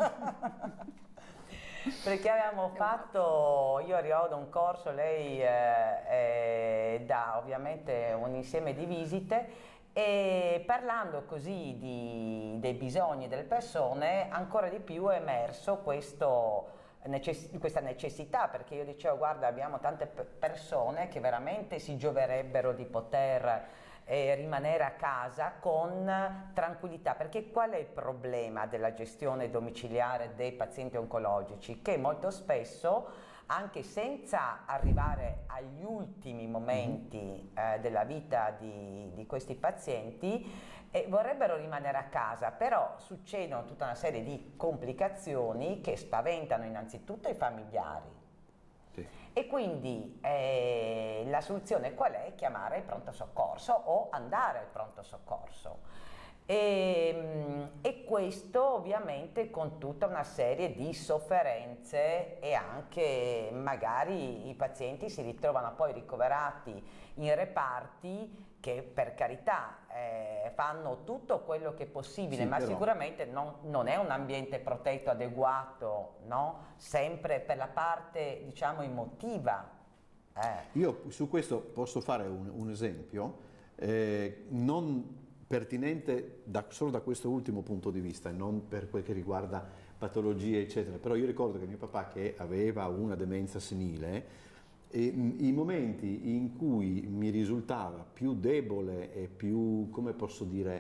perché avevamo fatto, io arrivavo da un corso, lei eh, eh, da ovviamente un insieme di visite, e parlando così di, dei bisogni delle persone, ancora di più è emerso questo, necess- questa necessità, perché io dicevo, guarda, abbiamo tante pe- persone che veramente si gioverebbero di poter eh, rimanere a casa con tranquillità, perché qual è il problema della gestione domiciliare dei pazienti oncologici? Che molto spesso, anche senza arrivare agli ultimi momenti eh, della vita di, di questi pazienti, eh, vorrebbero rimanere a casa, però succedono tutta una serie di complicazioni che spaventano innanzitutto i familiari. Sì. E quindi eh, la soluzione qual è? Chiamare il pronto soccorso o andare al pronto soccorso. E, e questo ovviamente con tutta una serie di sofferenze, e anche magari i pazienti si ritrovano poi ricoverati in reparti che, per carità, eh, fanno tutto quello che è possibile, Sì, ma però... sicuramente non, non è un ambiente protetto adeguato, no? Sempre per la parte, diciamo, emotiva. Eh. Io su questo posso fare un, un esempio, eh, non pertinente da, solo da questo ultimo punto di vista, non per quel che riguarda patologie eccetera, però io ricordo che mio papà, che aveva una demenza senile, E i momenti in cui mi risultava più debole e più, come posso dire,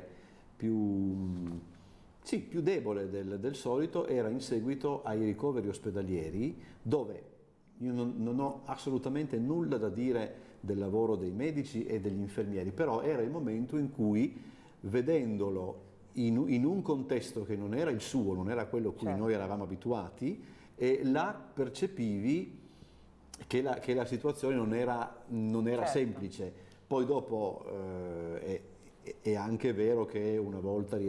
più, sì, più debole del, del solito era in seguito ai ricoveri ospedalieri, dove io non, non ho assolutamente nulla da dire del lavoro dei medici e degli infermieri, però era il momento in cui, vedendolo in, in un contesto che non era il suo, non era quello a cui certo. noi eravamo abituati, e là percepivi che la, che la situazione non era, non era certo. semplice. Poi dopo eh, è, è anche vero che una volta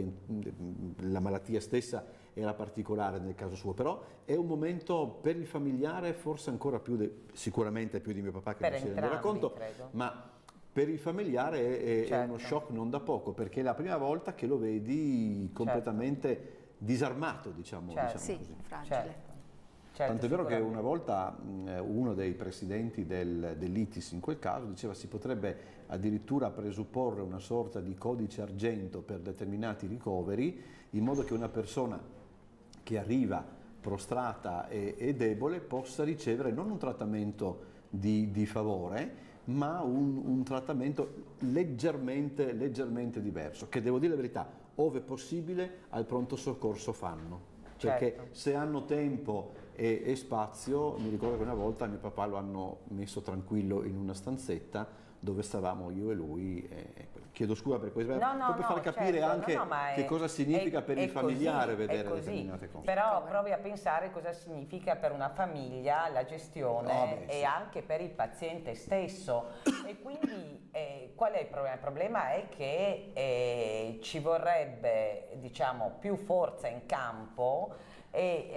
la malattia stessa era particolare nel caso suo, però è un momento per il familiare forse ancora più, de, sicuramente più di mio papà che Per non si entrambi, rendeva conto, credo. ma per il familiare è, è, certo. è uno shock non da poco, perché è la prima volta che lo vedi completamente certo. disarmato, diciamo, certo. diciamo sì, così. fragile. Certo. Certo, Tanto è vero che una volta mh, uno dei presidenti del, dell'I T I S in quel caso diceva si potrebbe addirittura presupporre una sorta di codice argento per determinati ricoveri, in modo che una persona che arriva prostrata e, e debole possa ricevere non un trattamento di, di favore, ma un, un trattamento leggermente, leggermente diverso, che devo dire la verità, ove possibile al pronto soccorso fanno. Perché certo. se hanno tempo e, e spazio, mi ricordo che una volta mio papà lo hanno messo tranquillo in una stanzetta dove stavamo io e lui, e chiedo scusa per questo, no, no, per no, far capire certo, anche no, no, che è, cosa significa è, per è il familiare così, vedere così. determinate cose. Però provi a pensare cosa significa per una famiglia la gestione oh, beh, e sì. anche per il paziente stesso. E quindi eh, qual è il problema? Il problema è che eh, ci vorrebbe, diciamo, più forza in campo. E,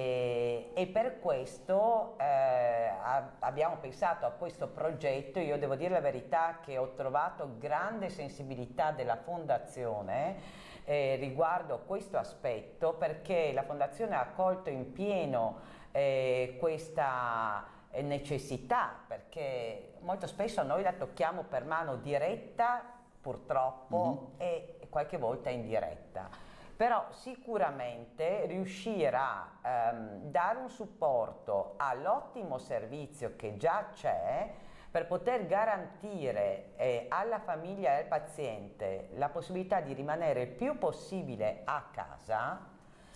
e, e per questo eh, a, abbiamo pensato a questo progetto. Io devo dire la verità che ho trovato grande sensibilità della Fondazione eh, riguardo questo aspetto, perché la Fondazione ha colto in pieno eh, questa necessità, perché molto spesso noi la tocchiamo per mano diretta, purtroppo, mm-hmm. e qualche volta indiretta. Però sicuramente riuscire a ehm, dare un supporto all'ottimo servizio che già c'è per poter garantire eh, alla famiglia e al paziente la possibilità di rimanere il più possibile a casa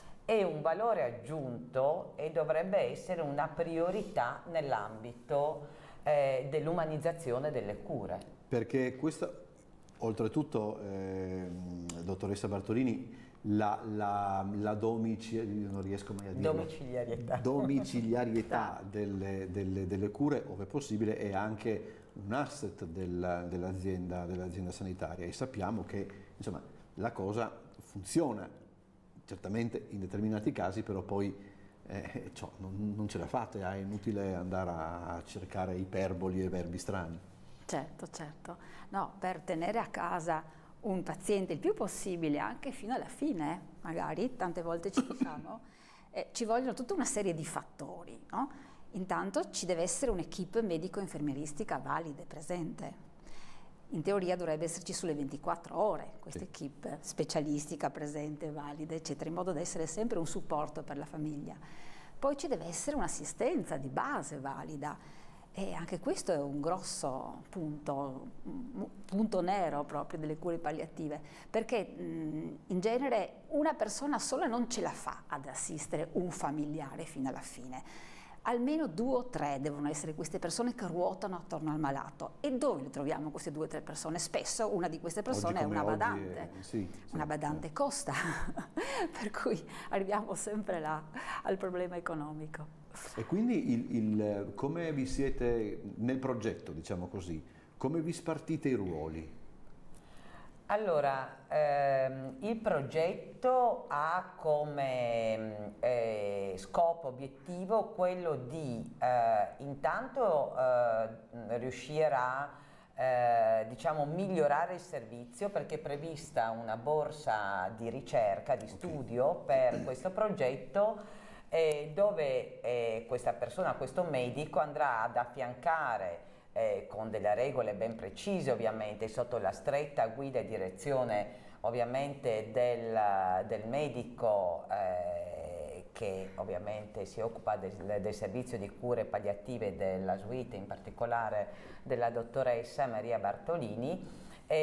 è un valore aggiunto e dovrebbe essere una priorità nell'ambito eh, dell'umanizzazione delle cure. Perché questa, oltretutto, eh, dottoressa Bartolini, La, la, la domici, non riesco mai a dire, domiciliarietà, domiciliarietà delle, delle, delle cure, ove possibile, è anche un asset del, dell'azienda, dell'azienda sanitaria, e sappiamo che insomma, la cosa funziona, certamente in determinati casi, però poi eh, cioè, non, non ce la fate, è inutile andare a cercare iperboli e verbi strani. Certo, certo. No, per tenere a casa un paziente il più possibile, anche fino alla fine, magari, tante volte ci diciamo, eh, ci vogliono tutta una serie di fattori, no? Intanto ci deve essere un'equipe medico-infermieristica valida e presente. In teoria dovrebbe esserci sulle ventiquattro ore questa equipe specialistica presente, valida, eccetera, in modo da essere sempre un supporto per la famiglia. Poi ci deve essere un'assistenza di base valida. E anche questo è un grosso punto, punto nero proprio delle cure palliative, perché mh, in genere una persona sola non ce la fa ad assistere un familiare fino alla fine. Almeno due o tre devono essere queste persone che ruotano attorno al malato. E dove le troviamo queste due o tre persone? Spesso una di queste persone è una badante. È, sì, sì, una badante sì. Costa, per cui arriviamo sempre là al problema economico. E quindi il, il, come vi siete nel progetto, diciamo così, come vi spartite i ruoli? Allora, ehm, il progetto ha come eh, scopo obiettivo quello di eh, intanto eh, riuscire a eh, diciamo migliorare il servizio, perché è prevista una borsa di ricerca, di studio okay. per questo progetto, eh, dove eh, questa persona, questo medico andrà ad affiancare Eh, con delle regole ben precise, ovviamente sotto la stretta guida e direzione ovviamente del, del medico eh, che ovviamente si occupa del, del servizio di cure palliative della S W I T, in particolare della dottoressa Maria Bartolini,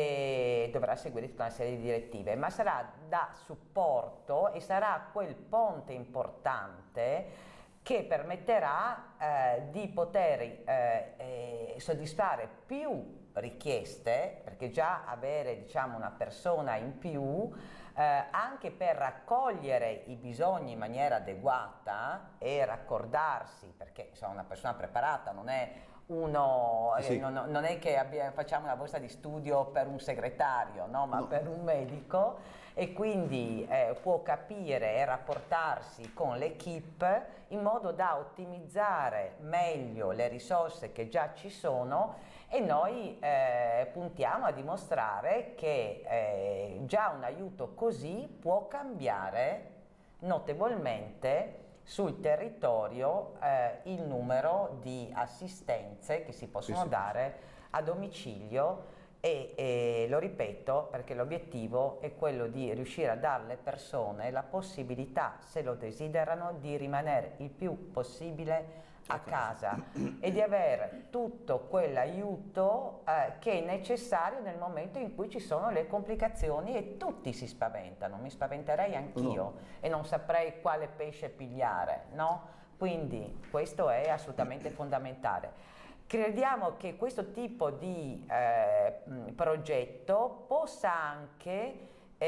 e dovrà seguire tutta una serie di direttive, ma sarà da supporto e sarà quel ponte importante che permetterà eh, di poter eh, eh, soddisfare più richieste, perché già avere, diciamo, una persona in più eh, anche per raccogliere i bisogni in maniera adeguata e raccordarsi, perché insomma una persona preparata non è uno, sì. eh, non, non è che abbia, facciamo una borsa di studio per un segretario, no? Ma no. per un medico, e quindi eh, può capire e rapportarsi con l'equipe in modo da ottimizzare meglio le risorse che già ci sono, e noi eh, puntiamo a dimostrare che eh, già un aiuto così può cambiare notevolmente sul territorio eh, il numero di assistenze che si possono sì, sì. dare a domicilio, e, e lo ripeto perché l'obiettivo è quello di riuscire a dare alle persone la possibilità, se lo desiderano, di rimanere il più possibile a casa e di avere tutto quell'aiuto eh, che è necessario nel momento in cui ci sono le complicazioni, e tutti si spaventano, mi spaventerei anch'io no. e non saprei quale pesce pigliare, no? Quindi questo è assolutamente fondamentale. Crediamo che questo tipo di eh, progetto possa anche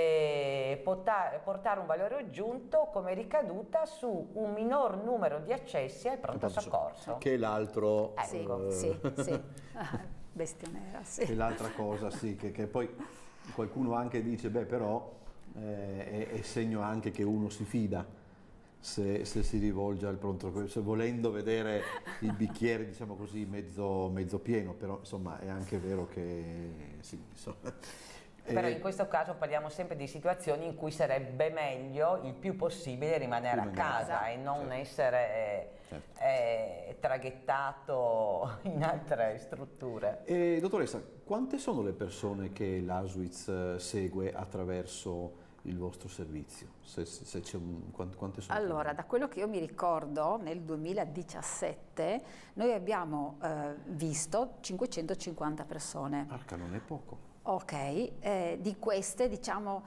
eh, portare, portare un valore aggiunto come ricaduta su un minor numero di accessi al pronto soccorso. Che è l'altro... Ecco. Sì, sì, sì. Bestia nera, sì. È l'altra cosa, sì, che, che poi qualcuno anche dice, beh però eh, è, è segno anche che uno si fida. Se, se si rivolge al pronto soccorso, volendo vedere il bicchiere, diciamo così, mezzo, mezzo pieno, però insomma è anche vero che sì, insomma, però eh, in questo caso parliamo sempre di situazioni in cui sarebbe meglio il più possibile rimanere a casa e non certo. essere eh, Certo. eh, traghettato in altre strutture. E, dottoressa, quante sono le persone che l'Auschwitz segue attraverso il vostro servizio? Se, se c'è un, quante sono? Allora, da quello che io mi ricordo, nel duemiladiciassette noi abbiamo eh, visto cinquecentocinquanta persone. Arca, non è poco. Ok, eh, di queste diciamo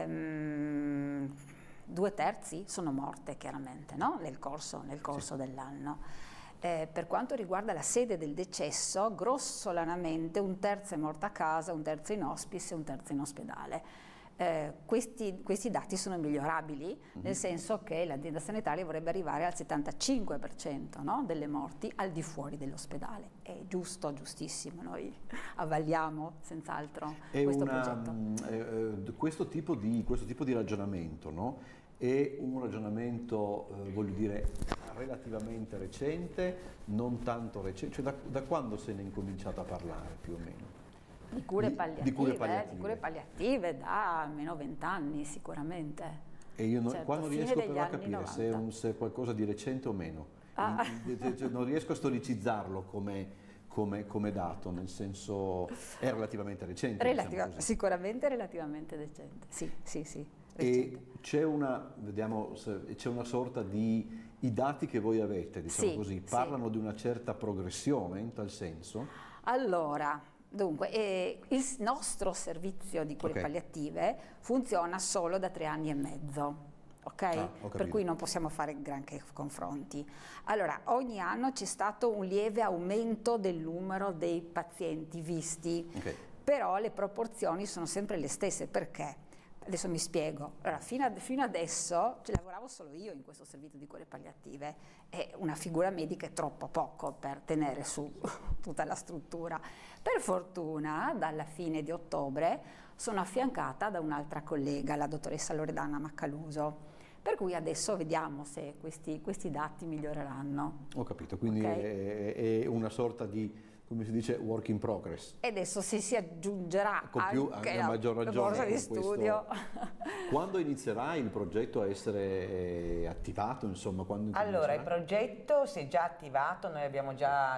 ehm, due terzi sono morte chiaramente, no? Nel corso, nel corso sì. dell'anno. Eh, per quanto riguarda la sede del decesso, grossolanamente un terzo è morto a casa, un terzo in hospice e un terzo in ospedale. Eh, questi, questi dati sono migliorabili, mm-hmm. nel senso che l'azienda sanitaria vorrebbe arrivare al settantacinque per cento, no, delle morti al di fuori dell'ospedale. È giusto, giustissimo, noi avvalliamo senz'altro questo una, progetto. Eh, questo, tipo di, questo tipo di ragionamento, no, è un ragionamento, eh, voglio dire, relativamente recente, non tanto recente, cioè da, da quando se ne è incominciato a parlare più o meno? Di cure, palliative, di cure palliative, eh, di cure palliative da almeno vent'anni sicuramente. E io non, certo, qua non riesco però a capire se è, un, se è qualcosa di recente o meno. Ah. Non riesco a storicizzarlo come, come, come dato, nel senso è relativamente recente. Relativa, diciamo sicuramente relativamente recente, sì, sì, sì. Recente. E c'è una, vediamo, c'è una sorta di, i dati che voi avete, diciamo sì, così, parlano sì. di una certa progressione in tal senso? Allora, dunque, eh, il nostro servizio di cure okay. palliative funziona solo da tre anni e mezzo, ok? Ah, per cui non possiamo fare granché confronti. Allora, ogni anno c'è stato un lieve aumento del numero dei pazienti visti, okay. però le proporzioni sono sempre le stesse. Perché? Adesso mi spiego. Allora, fino, a, fino adesso cioè, lavoravo solo io in questo servizio di cure palliative e una figura medica è troppo poco per tenere su tutta la struttura. Per fortuna, dalla fine di ottobre, sono affiancata da un'altra collega, la dottoressa Loredana Maccaluso, per cui adesso vediamo se questi, questi dati miglioreranno. Ho capito, quindi okay. è, è una sorta di, come si dice, work in progress. E adesso se si aggiungerà con più, anche a maggior ragione, la borsa di studio. Quando inizierà il progetto a essere attivato? Insomma, quando allora, il progetto si è già attivato, noi abbiamo già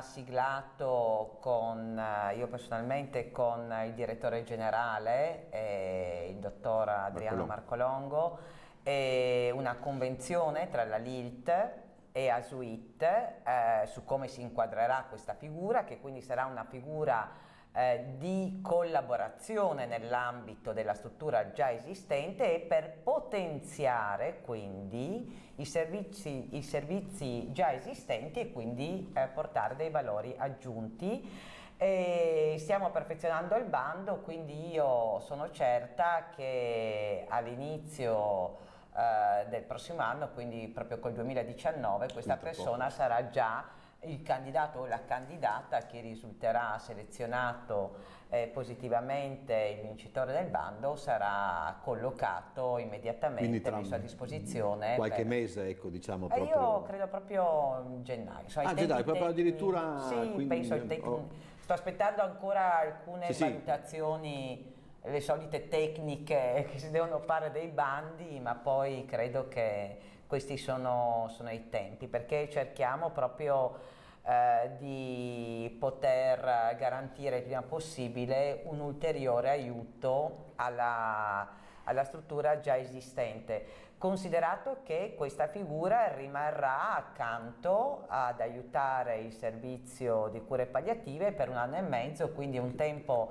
siglato con, io personalmente, con il direttore generale, eh, il dottor Adriano Marcolongo, e una convenzione tra la L I L T e ASUIT eh, su come si inquadrerà questa figura, che quindi sarà una figura eh, di collaborazione nell'ambito della struttura già esistente e per potenziare quindi i servizi, i servizi già esistenti e quindi eh, portare dei valori aggiunti. E stiamo perfezionando il bando, quindi io sono certa che all'inizio eh, del prossimo anno, quindi proprio col duemiladiciannove, questa persona sarà già il candidato o la candidata che risulterà selezionato eh, positivamente il vincitore del bando, sarà collocato immediatamente, messo a disposizione. Qualche per... mese, ecco, diciamo eh, proprio... Io credo proprio in gennaio. So, ah, gennaio, proprio addirittura... Sì, quindi... penso il tec... oh. Sto aspettando ancora alcune sì, valutazioni, sì. Le solite tecniche che si devono fare dei bandi, ma poi credo che questi sono, sono i tempi, perché cerchiamo proprio eh, di poter garantire il prima possibile un ulteriore aiuto alla, alla struttura già esistente, considerato che questa figura rimarrà accanto ad aiutare il servizio di cure palliative per un anno e mezzo, quindi un tempo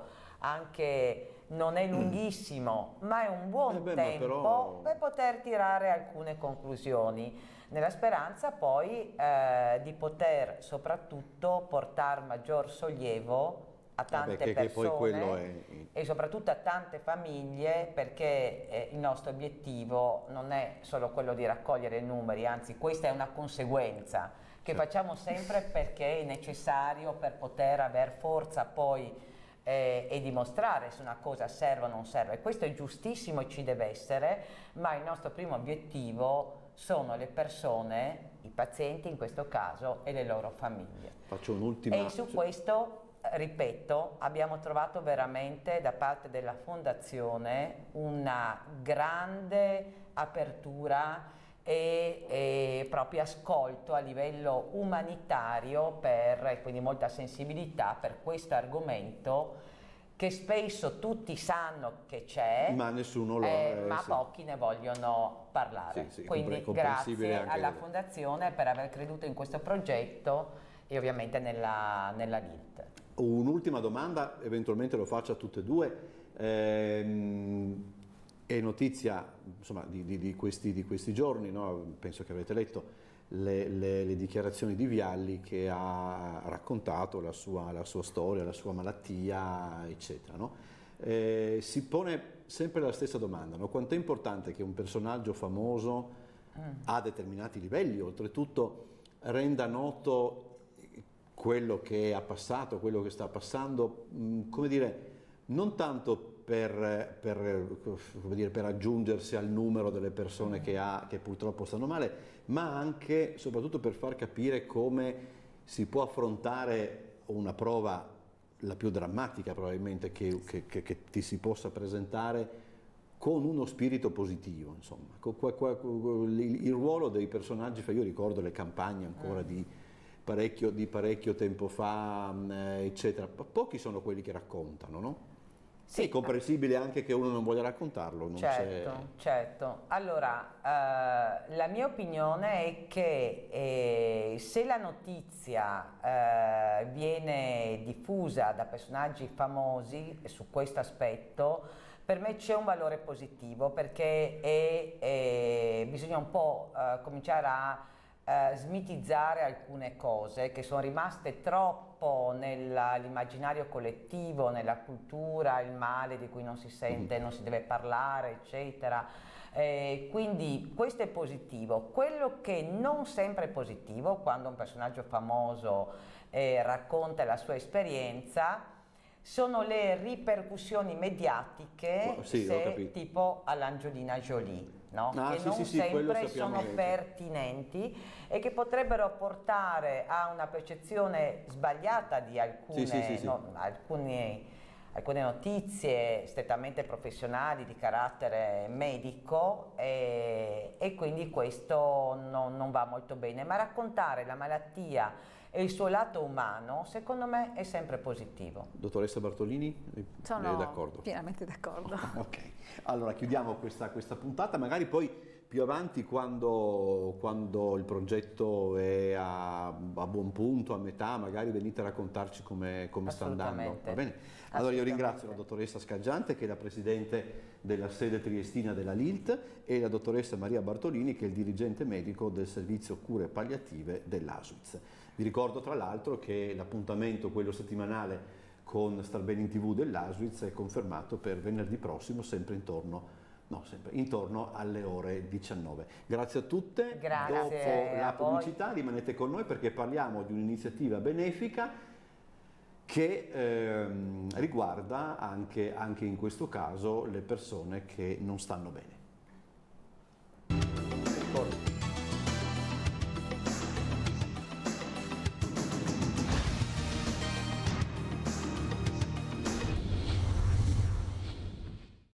anche non è lunghissimo, ma è un buon eh beh, tempo però... per poter tirare alcune conclusioni, nella speranza poi eh, di poter soprattutto portare maggior sollievo a tante Vabbè, che, persone che poi quello è... e soprattutto a tante famiglie, perché eh, il nostro obiettivo non è solo quello di raccogliere numeri, anzi questa è una conseguenza che certo. facciamo sempre perché è necessario per poter aver forza poi eh, e dimostrare se una cosa serve o non serve. Questo è giustissimo e ci deve essere, ma il nostro primo obiettivo sono le persone, i pazienti in questo caso, e le loro famiglie. Faccio un'ultima... E su questo... ripeto, abbiamo trovato veramente da parte della Fondazione una grande apertura e, e proprio ascolto a livello umanitario per, e quindi molta sensibilità per questo argomento che spesso tutti sanno che c'è, ma nessuno lo eh, eh, ma sì. pochi ne vogliono parlare. Sì, sì, quindi grazie alla Fondazione per aver creduto in questo progetto e ovviamente nella, nella L I L T. Un'ultima domanda, eventualmente lo faccio a tutte e due, ehm, è notizia insomma, di, di, di, questi, di questi giorni, no? Penso che avete letto le, le, le dichiarazioni di Vialli che ha raccontato la sua, la sua storia, la sua malattia, eccetera. No? Eh, si pone sempre la stessa domanda, no? Quanto è importante che un personaggio famoso mm. a determinati livelli, oltretutto, renda noto quello che ha passato, quello che sta passando, mh, come dire, non tanto per, per, come dire, per aggiungersi al numero delle persone che, ha, che purtroppo stanno male, ma anche, soprattutto per far capire come si può affrontare una prova, la più drammatica probabilmente, che, che, che, che ti si possa presentare con uno spirito positivo, insomma. Il, il ruolo dei personaggi, io ricordo le campagne ancora di Parecchio, di parecchio tempo fa, eccetera. Pochi sono quelli che raccontano, no? Sì, è comprensibile anche che uno non voglia raccontarlo. Non certo, certo. Allora, eh, la mia opinione è che eh, se la notizia eh, viene diffusa da personaggi famosi su questo aspetto, per me c'è un valore positivo, perché è, è, bisogna un po' eh, cominciare a Uh, smitizzare alcune cose che sono rimaste troppo nell'immaginario collettivo, nella cultura, il male di cui non si sente, non si deve parlare, eccetera. Eh, quindi questo è positivo. Quello che non sempre è positivo, quando un personaggio famoso eh, racconta la sua esperienza, sono le ripercussioni mediatiche, oh, sì, se, tipo all'Angelina Jolie. No? Ah, che sì, non sì, sì, sempre sono pertinenti e che potrebbero portare a una percezione sbagliata di alcune, sì, sì, sì, no, alcuni, alcune notizie strettamente professionali di carattere medico e, e quindi questo non, non va molto bene, ma raccontare la malattia e il suo lato umano, secondo me, è sempre positivo. Dottoressa Bartolini, sono d'accordo? Pienamente d'accordo. Ok, allora chiudiamo questa, questa puntata, magari poi più avanti quando, quando il progetto è a, a buon punto, a metà, magari venite a raccontarci come, come sta andando. Va bene? Allora io ringrazio la dottoressa Scaggiante, che è la presidente della sede triestina della L I L T, e la dottoressa Maria Bartolini, che è il dirigente medico del servizio cure palliative dell'A S U I Z. Vi ricordo tra l'altro che l'appuntamento, quello settimanale con Star Bene in tivù dell'A S U I Z, è confermato per venerdì prossimo, sempre intorno No, sempre intorno alle ore diciannove. Grazie a tutte. Grazie Dopo la a pubblicità rimanete con noi, perché parliamo di un'iniziativa benefica che ehm, riguarda anche, anche in questo caso le persone che non stanno bene.